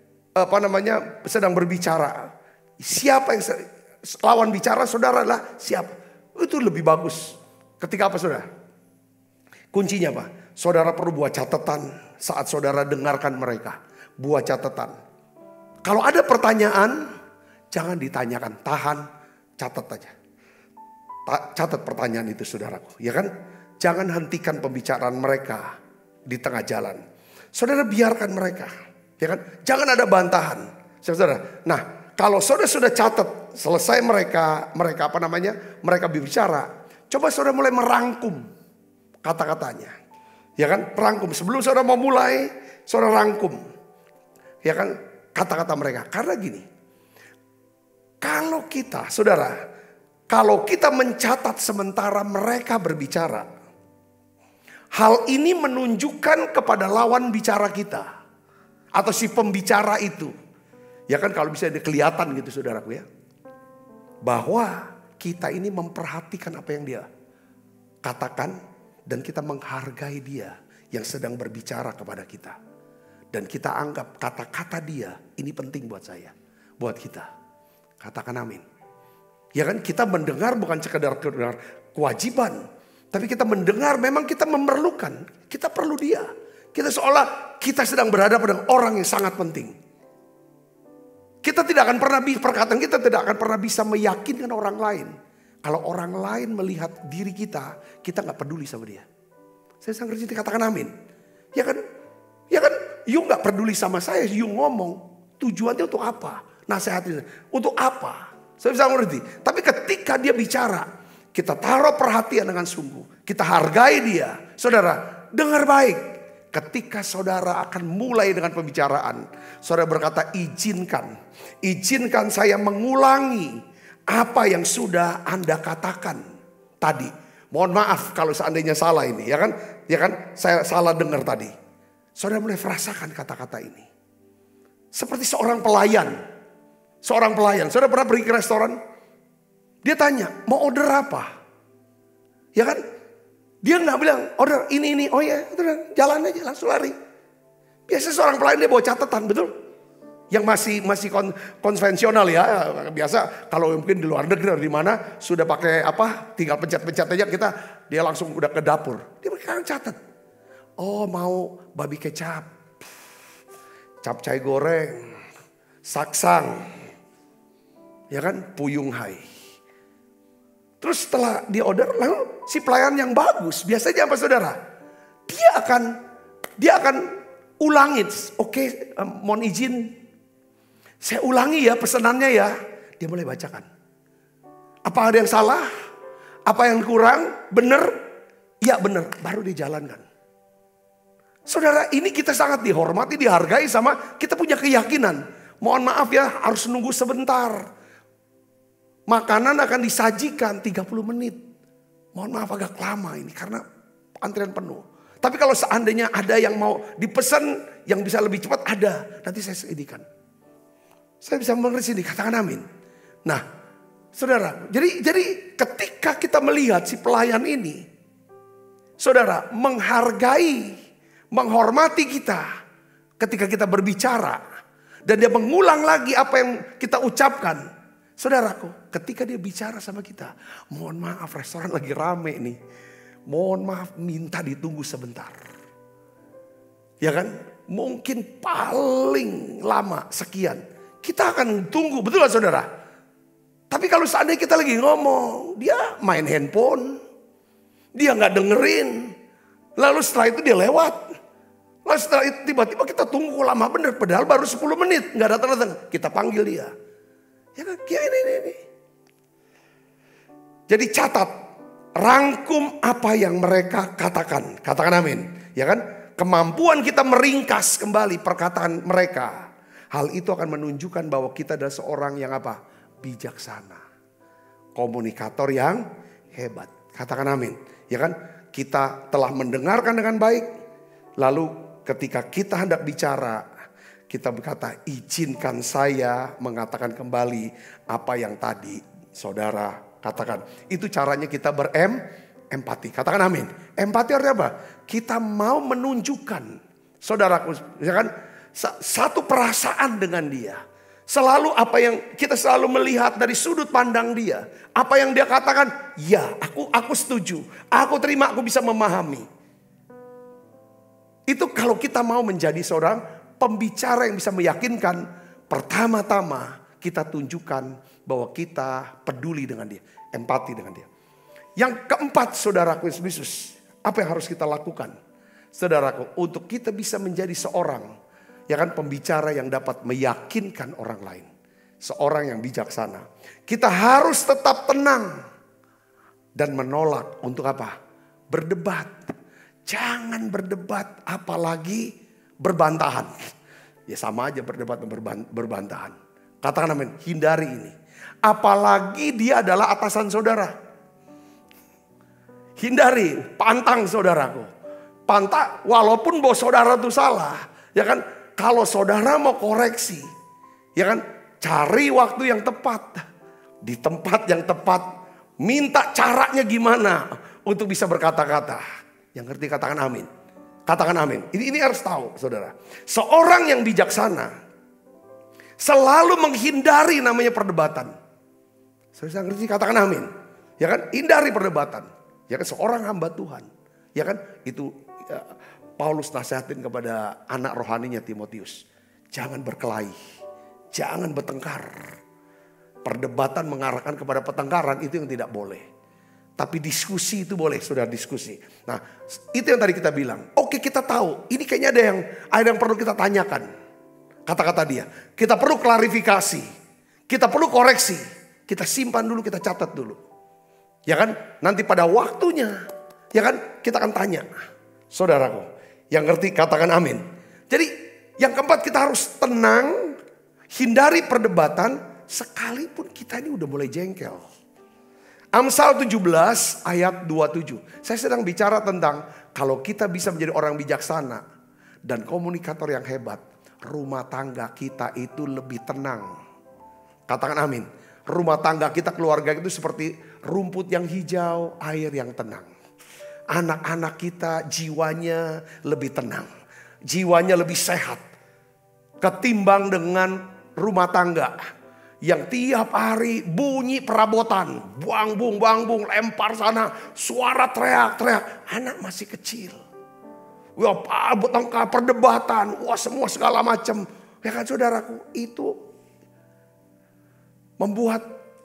sedang berbicara. Siapa yang lawan bicara saudara lah siapa? Itu lebih bagus. Ketika apa saudara? Kuncinya apa? Saudara perlu buat catatan saat saudara dengarkan mereka. Buat catatan. Kalau ada pertanyaan, jangan ditanyakan, tahan, catat aja. Catat pertanyaan itu saudaraku, ya kan? Jangan hentikan pembicaraan mereka di tengah jalan. Saudara biarkan mereka, ya kan? Jangan ada bantahan, saudara. Nah, kalau saudara sudah catat, selesai mereka berbicara, coba saudara mulai merangkum kata-katanya, ya kan? Rangkum sebelum saudara mau mulai, saudara rangkum, ya kan? Kata-kata mereka. Karena gini, kalau kita, saudara. Kalau kita mencatat sementara mereka berbicara, hal ini menunjukkan kepada lawan bicara kita. Atau si pembicara itu. Ya kan kalau bisa kelihatan gitu saudaraku ya. Bahwa kita ini memperhatikan apa yang dia katakan. Dan kita menghargai dia yang sedang berbicara kepada kita. Dan kita anggap kata-kata dia ini penting buat saya. Buat kita. Katakan amin. Ya kan kita mendengar bukan sekedar kewajiban. Tapi kita mendengar memang kita memerlukan. Kita perlu dia. Kita seolah kita sedang berhadapan dengan orang yang sangat penting. Kita tidak akan pernah, perkataan kita tidak akan pernah bisa meyakinkan orang lain. Kalau orang lain melihat diri kita gak peduli sama dia. Saya sangat ngerti, katakan amin. Ya kan you gak peduli sama saya, you ngomong. Tujuannya untuk apa? Nasihatnya untuk apa? Saya bisa mengerti. Tapi ketika dia bicara, kita taruh perhatian dengan sungguh. Kita hargai dia. Saudara, dengar baik. Ketika saudara akan mulai dengan pembicaraan, saudara berkata izinkan saya mengulangi apa yang sudah Anda katakan tadi. Mohon maaf kalau seandainya salah ini, ya kan? Saya salah dengar tadi. Saudara mulai merasakan kata-kata ini. Seperti seorang pelayan. Saudara pernah pergi ke restoran? Dia tanya, mau order apa? Ya kan? Dia gak bilang, order ini. Oh ya, jalan aja langsung lari. Biasanya seorang pelayan dia bawa catatan, betul? Yang masih konvensional ya. Biasa kalau mungkin di luar negeri di mana sudah pakai apa? Tinggal pencet-pencet aja dia langsung udah ke dapur. Dia sekarang catat. Oh, mau babi kecap, capcay goreng, saksang, ya kan, puyung hai. Terus setelah dia order, lalu si pelayan yang bagus, biasanya apa saudara? Dia akan ulangin. Oke, mohon izin, saya ulangi ya pesanannya ya. Dia mulai bacakan. Apa ada yang salah? Apa yang kurang? Benar? Ya benar, baru dijalankan. Saudara, ini kita sangat dihormati, dihargai sama kita punya keyakinan. Mohon maaf ya, harus nunggu sebentar. Makanan akan disajikan 30 menit. Mohon maaf agak lama ini karena antrian penuh. Tapi kalau seandainya ada yang mau dipesan yang bisa lebih cepat, ada. Nanti saya sediakan. Saya bisa mengerti sini, katakan amin. Nah, saudara, jadi ketika kita melihat si pelayan ini, saudara, menghargai, menghormati kita ketika kita berbicara. Dan dia mengulang lagi apa yang kita ucapkan. Saudaraku, ketika dia bicara sama kita, mohon maaf restoran lagi rame nih. Mohon maaf minta ditunggu sebentar. Ya kan? Mungkin paling lama sekian. Kita akan tunggu, betul gak saudara? Tapi kalau seandainya kita lagi ngomong, dia main handphone. Dia gak dengerin. Lalu setelah itu dia lewat. Lalu setelah itu tiba-tiba kita tunggu lama bener. Padahal baru 10 menit gak datang-datang. Kita panggil dia. Ya kan, ini. Jadi catat, rangkum apa yang mereka katakan. Katakan amin. Ya kan, kemampuan kita meringkas kembali perkataan mereka. Hal itu akan menunjukkan bahwa kita adalah seorang yang apa? Bijaksana. Komunikator yang hebat. Katakan amin. Ya kan, kita telah mendengarkan dengan baik. Lalu ketika kita hendak bicara, kita berkata, izinkan saya mengatakan kembali apa yang tadi saudara katakan. Itu caranya kita berempati. Katakan amin. Empati artinya apa? Kita mau menunjukkan, saudaraku, ya kan, satu perasaan dengan dia. Selalu apa yang kita selalu melihat dari sudut pandang dia. Apa yang dia katakan, ya aku setuju. Aku terima, aku bisa memahami. Itu kalau kita mau menjadi seorang pembicara yang bisa meyakinkan, pertama-tama kita tunjukkan bahwa kita peduli dengan dia, empati dengan dia. Yang keempat, saudaraku Yesus, apa yang harus kita lakukan? Saudaraku, untuk kita bisa menjadi seorang, ya kan, pembicara yang dapat meyakinkan orang lain, seorang yang bijaksana. Kita harus tetap tenang dan menolak untuk apa? Berdebat. Jangan berdebat, apalagi berbantahan. Ya sama aja berdebat dan berbantahan. Katakan amin, hindari ini. Apalagi dia adalah atasan saudara. Hindari, pantang saudaraku. Pantang, walaupun bos saudara itu salah. Ya kan, kalau saudara mau koreksi. Ya kan, cari waktu yang tepat. Di tempat yang tepat. Minta caranya gimana untuk bisa berkata-kata. Yang ngerti katakan amin. Katakan amin. Ini harus tahu saudara. Seorang yang bijaksana selalu menghindari namanya perdebatan. Saudara ngerti katakan amin. Ya kan, hindari perdebatan. Ya kan, seorang hamba Tuhan. Ya kan, itu Paulus nasihatin kepada anak rohaninya Timotius. Jangan berkelahi. Jangan bertengkar. Perdebatan mengarahkan kepada pertengkaran itu yang tidak boleh. Tapi diskusi itu boleh, saudara, diskusi. Nah, itu yang tadi kita bilang. Oke, kita tahu. Ini kayaknya ada yang perlu kita tanyakan. Kata-kata dia. Kita perlu klarifikasi. Kita perlu koreksi. Kita simpan dulu, kita catat dulu. Ya kan? Nanti pada waktunya, ya kan? Kita akan tanya. Saudaraku, yang ngerti katakan amin. Jadi, yang keempat kita harus tenang. Hindari perdebatan. Sekalipun kita ini udah mulai jengkel. Amsal 17 ayat 27. Saya sedang bicara tentang kalau kita bisa menjadi orang bijaksana dan komunikator yang hebat, rumah tangga kita itu lebih tenang. Katakan amin. Rumah tangga kita, keluarga itu seperti rumput yang hijau, air yang tenang. Anak-anak kita jiwanya lebih tenang. jiwanya lebih sehat ketimbang dengan rumah tangga yang tiap hari bunyi perabotan, buang bung, lempar sana, suara teriak-teriak, anak masih kecil. Wah, perdebatan, wah semua segala macam. Ya kan saudaraku, itu membuat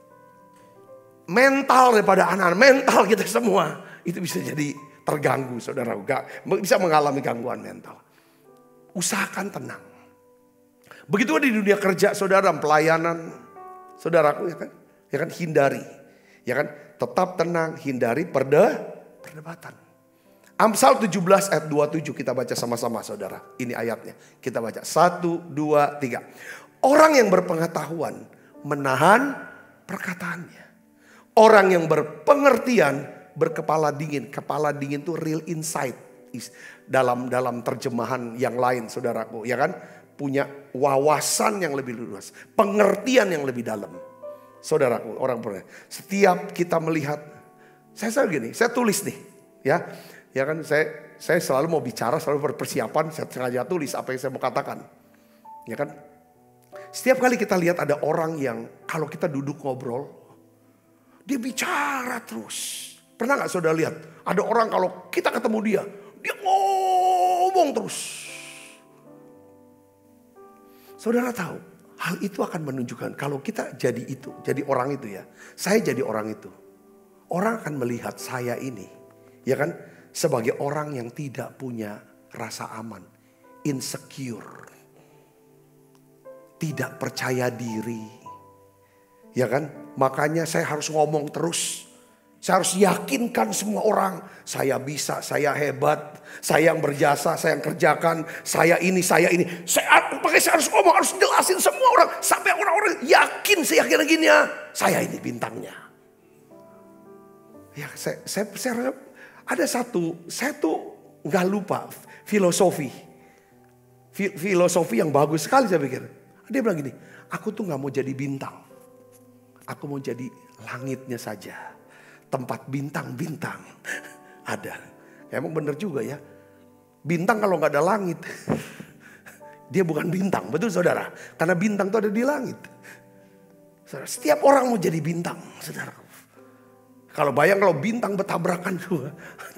mental daripada anak-anak, mental kita semua itu bisa jadi terganggu, saudara. Bisa mengalami gangguan mental. Usahakan tenang. Begitu di dunia kerja, saudara, pelayanan, saudaraku, ya kan hindari, ya kan tetap tenang, hindari perdebatan. Amsal 17 ayat 27 kita baca sama-sama, saudara. Ini ayatnya, kita baca 1, 2, 3. Orang yang berpengetahuan menahan perkataannya. Orang yang berpengertian berkepala dingin. Kepala dingin itu real insight. Dalam terjemahan yang lain, saudaraku, ya kan, punya wawasan yang lebih luas, pengertian yang lebih dalam. Saudaraku, orang pernah. Setiap kita melihat, saya selalu gini, saya tulis nih, ya kan, saya selalu mau bicara, selalu berpersiapan, saya sengaja tulis apa yang saya mau katakan, ya kan. Setiap kali kita lihat ada orang yang kalau kita duduk ngobrol, dia bicara terus. Pernah gak saudara lihat? Ada orang kalau kita ketemu dia ngomong terus. Saudara tahu, hal itu akan menunjukkan kalau kita jadi itu, jadi orang itu ya. Saya jadi orang itu. Orang akan melihat saya ini, ya kan, sebagai orang yang tidak punya rasa aman, insecure. Tidak percaya diri. Ya kan? Makanya saya harus ngomong terus. Saya harus yakinkan semua orang. Saya bisa, saya hebat. Saya yang berjasa, saya yang kerjakan. Saya ini. Makanya saya harus ngomong, harus jelasin semua orang. Sampai orang-orang yakin, saya yakin gini ya. Saya ini bintangnya. Ya, saya ada satu, saya tuh gak lupa filosofi. Filosofi yang bagus sekali saya pikir. Dia bilang gini, aku tuh gak mau jadi bintang. Aku mau jadi langitnya saja. Tempat bintang-bintang ada. Emang bener juga ya. Bintang kalau gak ada langit, dia bukan bintang. Betul saudara? Karena bintang itu ada di langit. Saudara, setiap orang mau jadi bintang, saudara. Kalau bintang bertabrakan juga.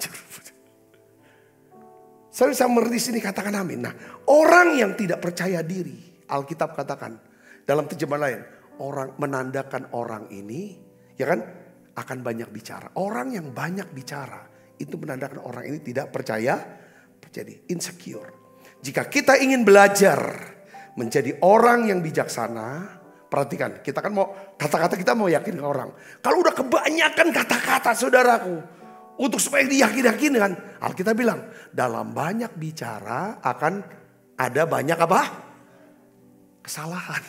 Saya mengerti sini, katakan amin. Nah, orang yang tidak percaya diri, Alkitab katakan dalam terjemahan lain, orang menandakan orang ini, ya kan, akan banyak bicara. Orang yang banyak bicara itu menandakan orang ini tidak percaya, jadi insecure. Jika kita ingin belajar menjadi orang yang bijaksana, perhatikan, kita kan mau kata-kata kita mau yakin ke orang. Kalau udah kebanyakan kata-kata, saudaraku, untuk supaya diyakin kan, Alkitab bilang dalam banyak bicara akan ada banyak apa? Kesalahan.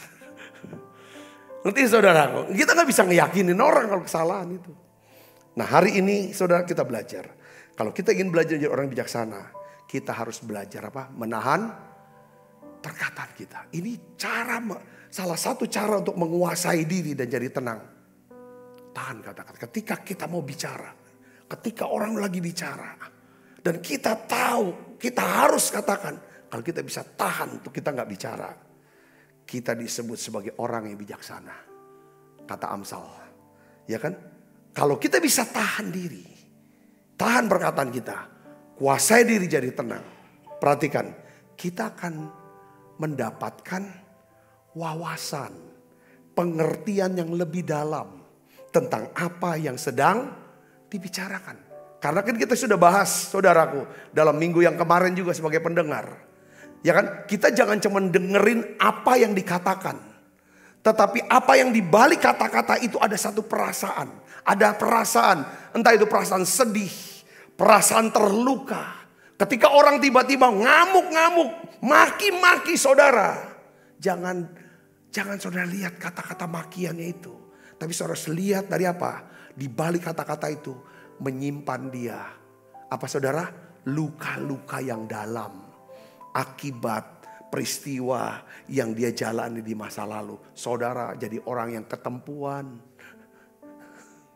Ngerti saudaraku? Kita gak bisa ngeyakinin orang kalau kesalahan itu. Nah, hari ini saudara kita belajar. Kalau kita ingin belajar jadi orang bijaksana, kita harus belajar apa? Menahan perkataan kita. Ini salah satu cara untuk menguasai diri dan jadi tenang. Tahan kata-kata. Ketika kita mau bicara, ketika orang lagi bicara, dan kita tahu, kita harus katakan. Kalau kita bisa tahan untuk kita gak bicara, kita disebut sebagai orang yang bijaksana. Kata Amsal. Ya kan? Kalau kita bisa tahan diri. Tahan perkataan kita. Kuasai diri jadi tenang. Perhatikan. Kita akan mendapatkan wawasan. Pengertian yang lebih dalam. Tentang apa yang sedang dibicarakan. Karena kan kita sudah bahas, saudaraku. Dalam minggu yang kemarin juga sebagai pendengar. Ya kan, kita jangan cuma dengerin apa yang dikatakan. Tetapi apa yang dibalik kata-kata itu ada satu perasaan. Ada perasaan, entah itu perasaan sedih, perasaan terluka. Ketika orang tiba-tiba ngamuk-ngamuk, maki-maki saudara. Jangan saudara lihat kata-kata makiannya itu. Tapi saudara lihat dari apa? Di balik kata-kata itu menyimpan dia. Apa saudara? Luka-luka yang dalam. Akibat peristiwa yang dia jalani di masa lalu. Saudara jadi orang yang ketempuan.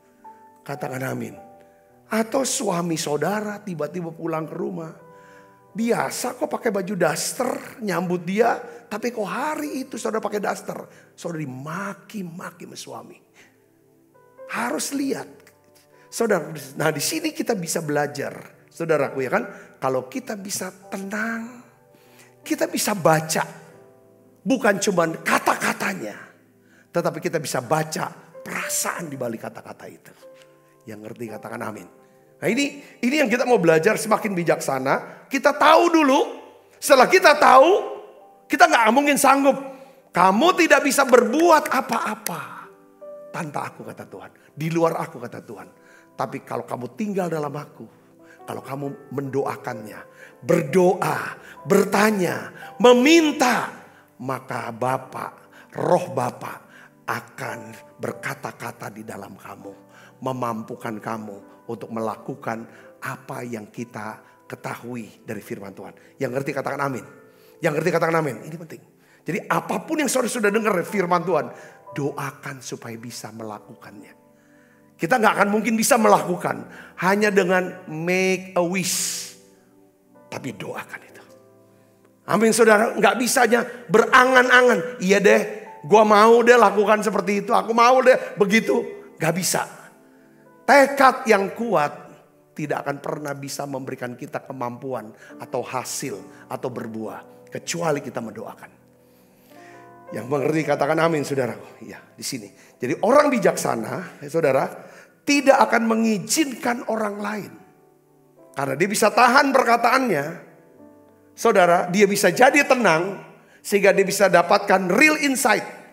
Katakan amin. Atau suami saudara tiba-tiba pulang ke rumah. Biasa kok pakai baju daster nyambut dia. Tapi kok hari itu saudara pakai daster. Saudara dimaki-maki sama suami. Harus lihat. Saudara, nah di sini kita bisa belajar. Saudaraku ya kan. Kalau kita bisa tenang. Kita bisa baca. Bukan cuma kata-katanya. Tetapi kita bisa baca perasaan di balik kata-kata itu. Yang ngerti katakan amin. Nah ini yang kita mau belajar semakin bijaksana. Kita tahu dulu. Setelah kita tahu, kita gak mungkin sanggup. Kamu tidak bisa berbuat apa-apa tanpa aku kata Tuhan. Di luar aku kata Tuhan. Tapi kalau kamu tinggal dalam aku. Kalau kamu mendoakannya. Berdoa, bertanya, meminta. Maka Roh Bapa akan berkata-kata di dalam kamu. Memampukan kamu untuk melakukan apa yang kita ketahui dari firman Tuhan. Yang ngerti katakan amin. Yang ngerti katakan amin. Ini penting. Jadi apapun yang saudara sudah dengar dari firman Tuhan. Doakan supaya bisa melakukannya. Kita gak akan mungkin bisa melakukan. Hanya dengan make a wish. Tapi doakan itu. Amin saudara. Gak bisanya berangan-angan. Iya deh. Gua mau deh lakukan seperti itu. Aku mau deh begitu. Gak bisa. Tekad yang kuat tidak akan pernah bisa memberikan kita kemampuan atau hasil atau berbuah kecuali kita mendoakan. Yang mengerti katakan amin saudaraku. Ya, di sini. Jadi orang bijaksana, saudara, tidak akan mengizinkan orang lain. Karena dia bisa tahan perkataannya. Saudara, dia bisa jadi tenang sehingga dia bisa dapatkan real insight.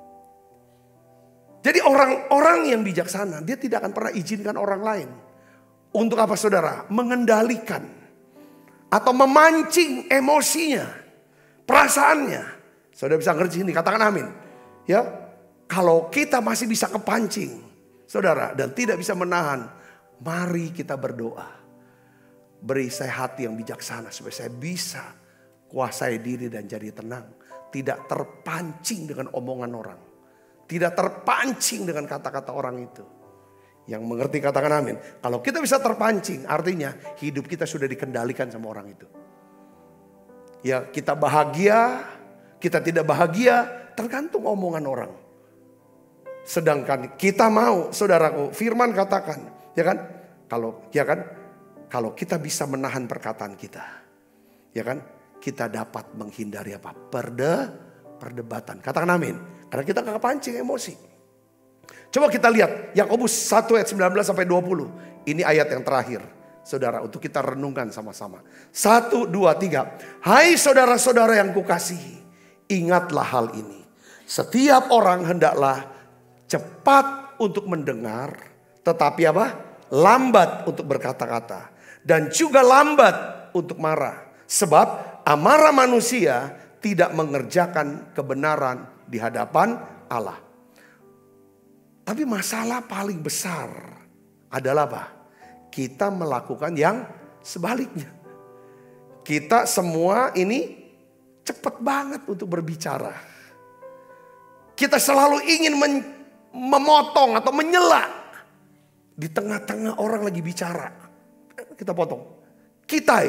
Jadi orang-orang yang bijaksana, dia tidak akan pernah izinkan orang lain. Untuk apa saudara? Mengendalikan. Atau memancing emosinya. Perasaannya. Saudara bisa ngerti ini, katakan amin. Ya, kalau kita masih bisa kepancing. Saudara, dan tidak bisa menahan. Mari kita berdoa. Beri saya hati yang bijaksana. Supaya saya bisa kuasai diri dan jadi tenang. Tidak terpancing dengan omongan orang. Tidak terpancing dengan kata-kata orang itu. Yang mengerti katakan amin. Kalau kita bisa terpancing artinya hidup kita sudah dikendalikan sama orang itu. Ya kita bahagia, kita tidak bahagia tergantung omongan orang. Sedangkan kita mau saudaraku firman katakan. Ya kan? Kalau kita bisa menahan perkataan kita. Ya kan? Kita dapat menghindari apa? Perdebatan. Katakan amin. Karena kita gak kepancing emosi. Coba kita lihat Yakobus 1 ayat 19 sampai 20. Ini ayat yang terakhir. Saudara untuk kita renungkan sama-sama. 1, 2, 3. Hai saudara-saudara yang kukasihi. Ingatlah hal ini. Setiap orang hendaklah cepat untuk mendengar. Tetapi apa? Lambat untuk berkata-kata. Dan juga lambat untuk marah. Sebab amarah manusia tidak mengerjakan kebenaran di hadapan Allah. Tapi masalah paling besar adalah apa? Kita melakukan yang sebaliknya. Kita semua ini cepat banget untuk berbicara. Kita selalu ingin memotong atau menyela. Di tengah-tengah orang lagi bicara. Kita potong. Kita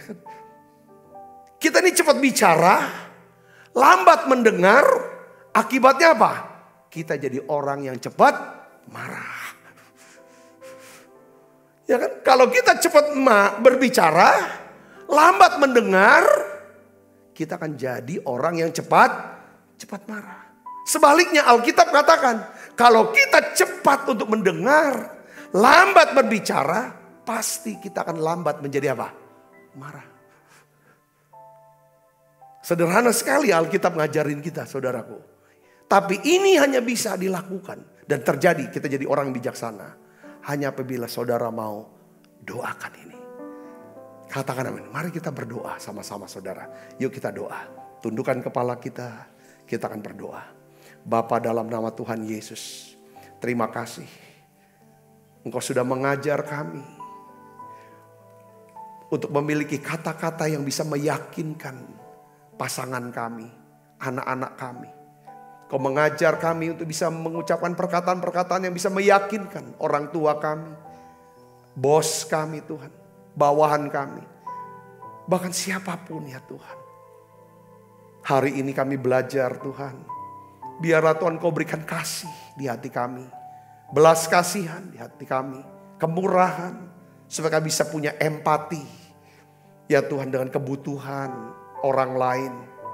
ini cepat bicara. Lambat mendengar. Akibatnya apa? Kita jadi orang yang cepat marah. Ya kan? Kalau kita cepat berbicara, lambat mendengar, kita akan jadi orang yang cepat marah. Sebaliknya Alkitab katakan, kalau kita cepat untuk mendengar, lambat berbicara, pasti kita akan lambat menjadi apa? Marah. Sederhana sekali Alkitab ngajarin kita saudaraku. Tapi ini hanya bisa dilakukan dan terjadi kita jadi orang bijaksana. Hanya apabila saudara mau doakan ini. Katakan amin. Mari kita berdoa sama-sama saudara. Yuk kita doa. Tundukkan kepala kita. Kita akan berdoa. Bapa dalam nama Tuhan Yesus. Terima kasih. Engkau sudah mengajar kami. Untuk memiliki kata-kata yang bisa meyakinkan pasangan kami. Anak-anak kami. Kau mengajar kami untuk bisa mengucapkan perkataan-perkataan yang bisa meyakinkan orang tua kami. Bos kami Tuhan. Bawahan kami. Bahkan siapapun ya Tuhan. Hari ini kami belajar Tuhan. Biarlah Tuhan Kau berikan kasih di hati kami. Belas kasihan di hati kami. Kemurahan. Supaya kami bisa punya empati. Ya Tuhan, dengan kebutuhan orang lain.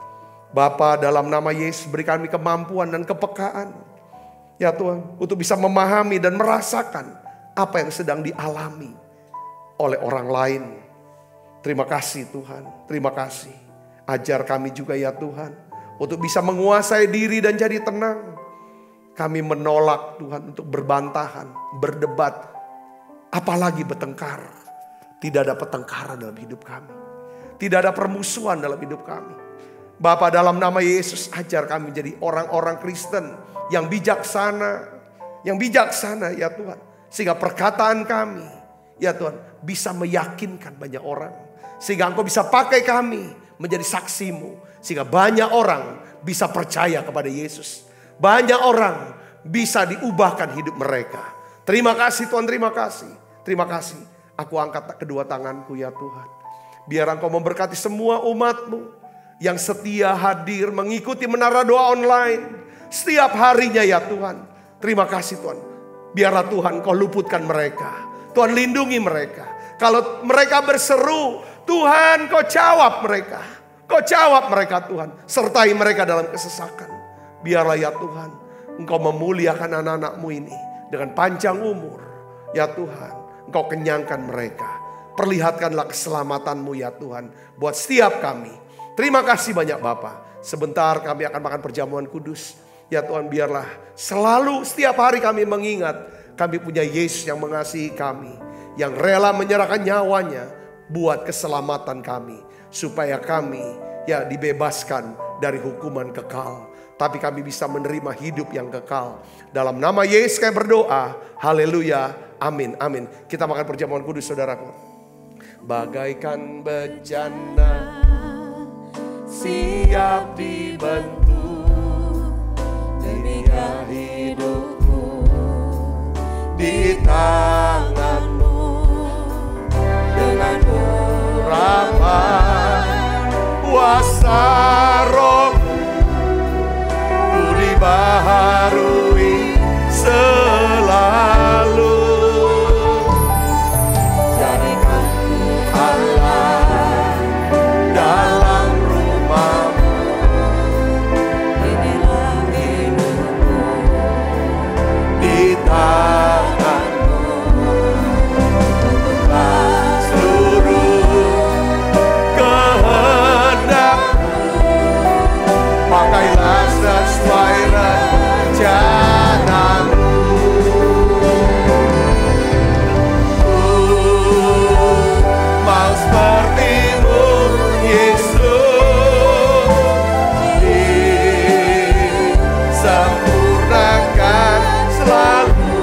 Bapa, dalam nama Yesus beri kami kemampuan dan kepekaan. Ya Tuhan, untuk bisa memahami dan merasakan apa yang sedang dialami oleh orang lain. Terima kasih Tuhan, terima kasih. Ajar kami juga ya Tuhan, untuk bisa menguasai diri dan jadi tenang. Kami menolak Tuhan untuk berbantahan, berdebat, apalagi bertengkar. Tidak ada pertengkaran dalam hidup kami. Tidak ada permusuhan dalam hidup kami. Bapa, dalam nama Yesus ajar kami jadi orang-orang Kristen yang bijaksana. Yang bijaksana ya Tuhan. Sehingga perkataan kami ya Tuhan bisa meyakinkan banyak orang. Sehingga Engkau bisa pakai kami menjadi saksimu. Sehingga banyak orang bisa percaya kepada Yesus. Banyak orang bisa diubahkan hidup mereka. Terima kasih Tuhan, terima kasih. Terima kasih. Aku angkat kedua tanganku ya Tuhan. Biar Engkau memberkati semua umat-Mu yang setia hadir mengikuti Menara Doa online setiap harinya ya Tuhan. Terima kasih Tuhan. Biarlah Tuhan Kau luputkan mereka. Tuhan lindungi mereka. Kalau mereka berseru, Tuhan Kau jawab mereka. Kau jawab mereka Tuhan. Sertai mereka dalam kesesakan. Biarlah ya Tuhan, Engkau memuliakan anak-anak-Mu ini dengan panjang umur. Ya Tuhan, Engkau kenyangkan mereka. Perlihatkanlah keselamatan-Mu ya Tuhan buat setiap kami. Terima kasih banyak Bapa. Sebentar kami akan makan perjamuan kudus. Ya Tuhan, biarlah selalu setiap hari kami mengingat kami punya Yesus yang mengasihi kami. Yang rela menyerahkan nyawanya buat keselamatan kami. Supaya kami ya dibebaskan dari hukuman kekal. Tapi kami bisa menerima hidup yang kekal. Dalam nama Yesus kami berdoa. Haleluya. Amin. Amin. Kita makan perjamuan kudus saudaraku. Bagaikan bejana siap dibentuk, dunia hidupku di tangan-Mu. Dengan urapan kuasa Roh-Mu, ku dibaharui selalu. Jadikan Allah dalam rumah-Mu. Inilah hidupku di tangan-Mu. Tentukan seluruh kehendak-Mu. Pakailah sesuai rencana-Mu. Mau seperti-Mu Yesus, disempurnakan selalu.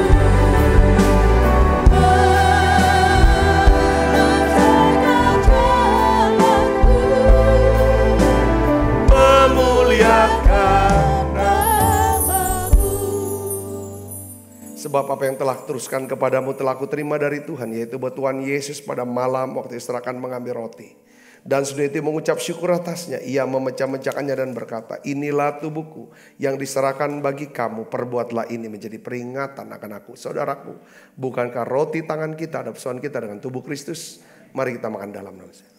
Memuliakan nama-Mu. Sebab apa yang telah teruskan kepadamu telah kuterima dari Tuhan, yaitu bahwa Tuhan Yesus pada malam waktu istirahat mengambil roti. Dan sudah itu mengucap syukur atasnya, ia memecah-mecahkannya dan berkata, inilah tubuhku yang diserahkan bagi kamu, perbuatlah ini menjadi peringatan akan aku. Saudaraku, bukankah roti tangan kita ada persoalan kita dengan tubuh Kristus? Mari kita makan dalam nama Tuhan.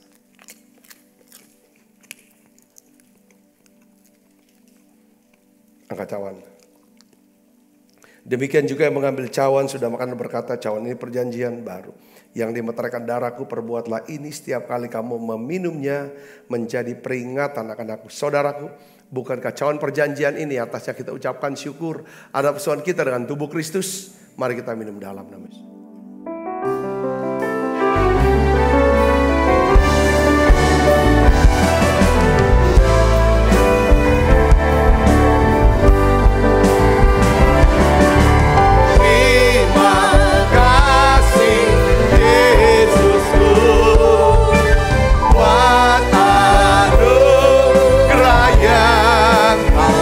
Angkat cawan. Demikian juga yang mengambil cawan sudah makan berkata, cawan ini perjanjian baru yang dimeteraikan darahku, perbuatlah ini setiap kali kamu meminumnya menjadi peringatan akan aku. Saudaraku, bukankah cawan perjanjian ini atasnya kita ucapkan syukur ada persoalan kita dengan tubuh Kristus? Mari kita minum dalam nama Yesus.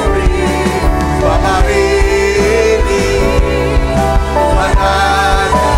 Hari ini Tuhan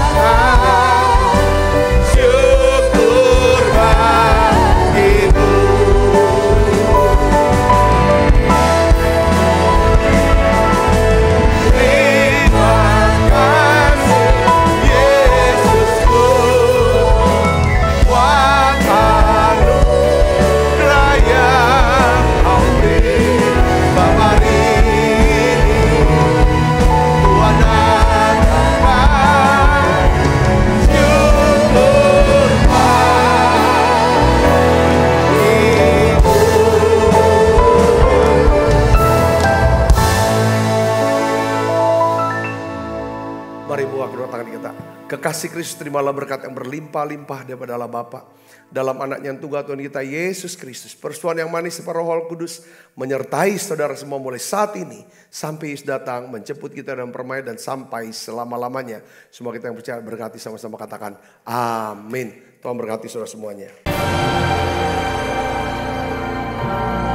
Mari buka kedua tangan kita. Kekasih Kristus, terimalah berkat yang berlimpah-limpah daripada Allah Bapa. Dalam anaknya yang tunggal Tuhan kita Yesus Kristus. Persetujuan yang manis separuh Roh Kudus menyertai saudara semua mulai saat ini. Sampai Yesus datang menjemput kita dalam permainan dan sampai selama-lamanya. Semua kita yang percaya berkati sama-sama katakan amin. Tuhan berkati saudara semuanya.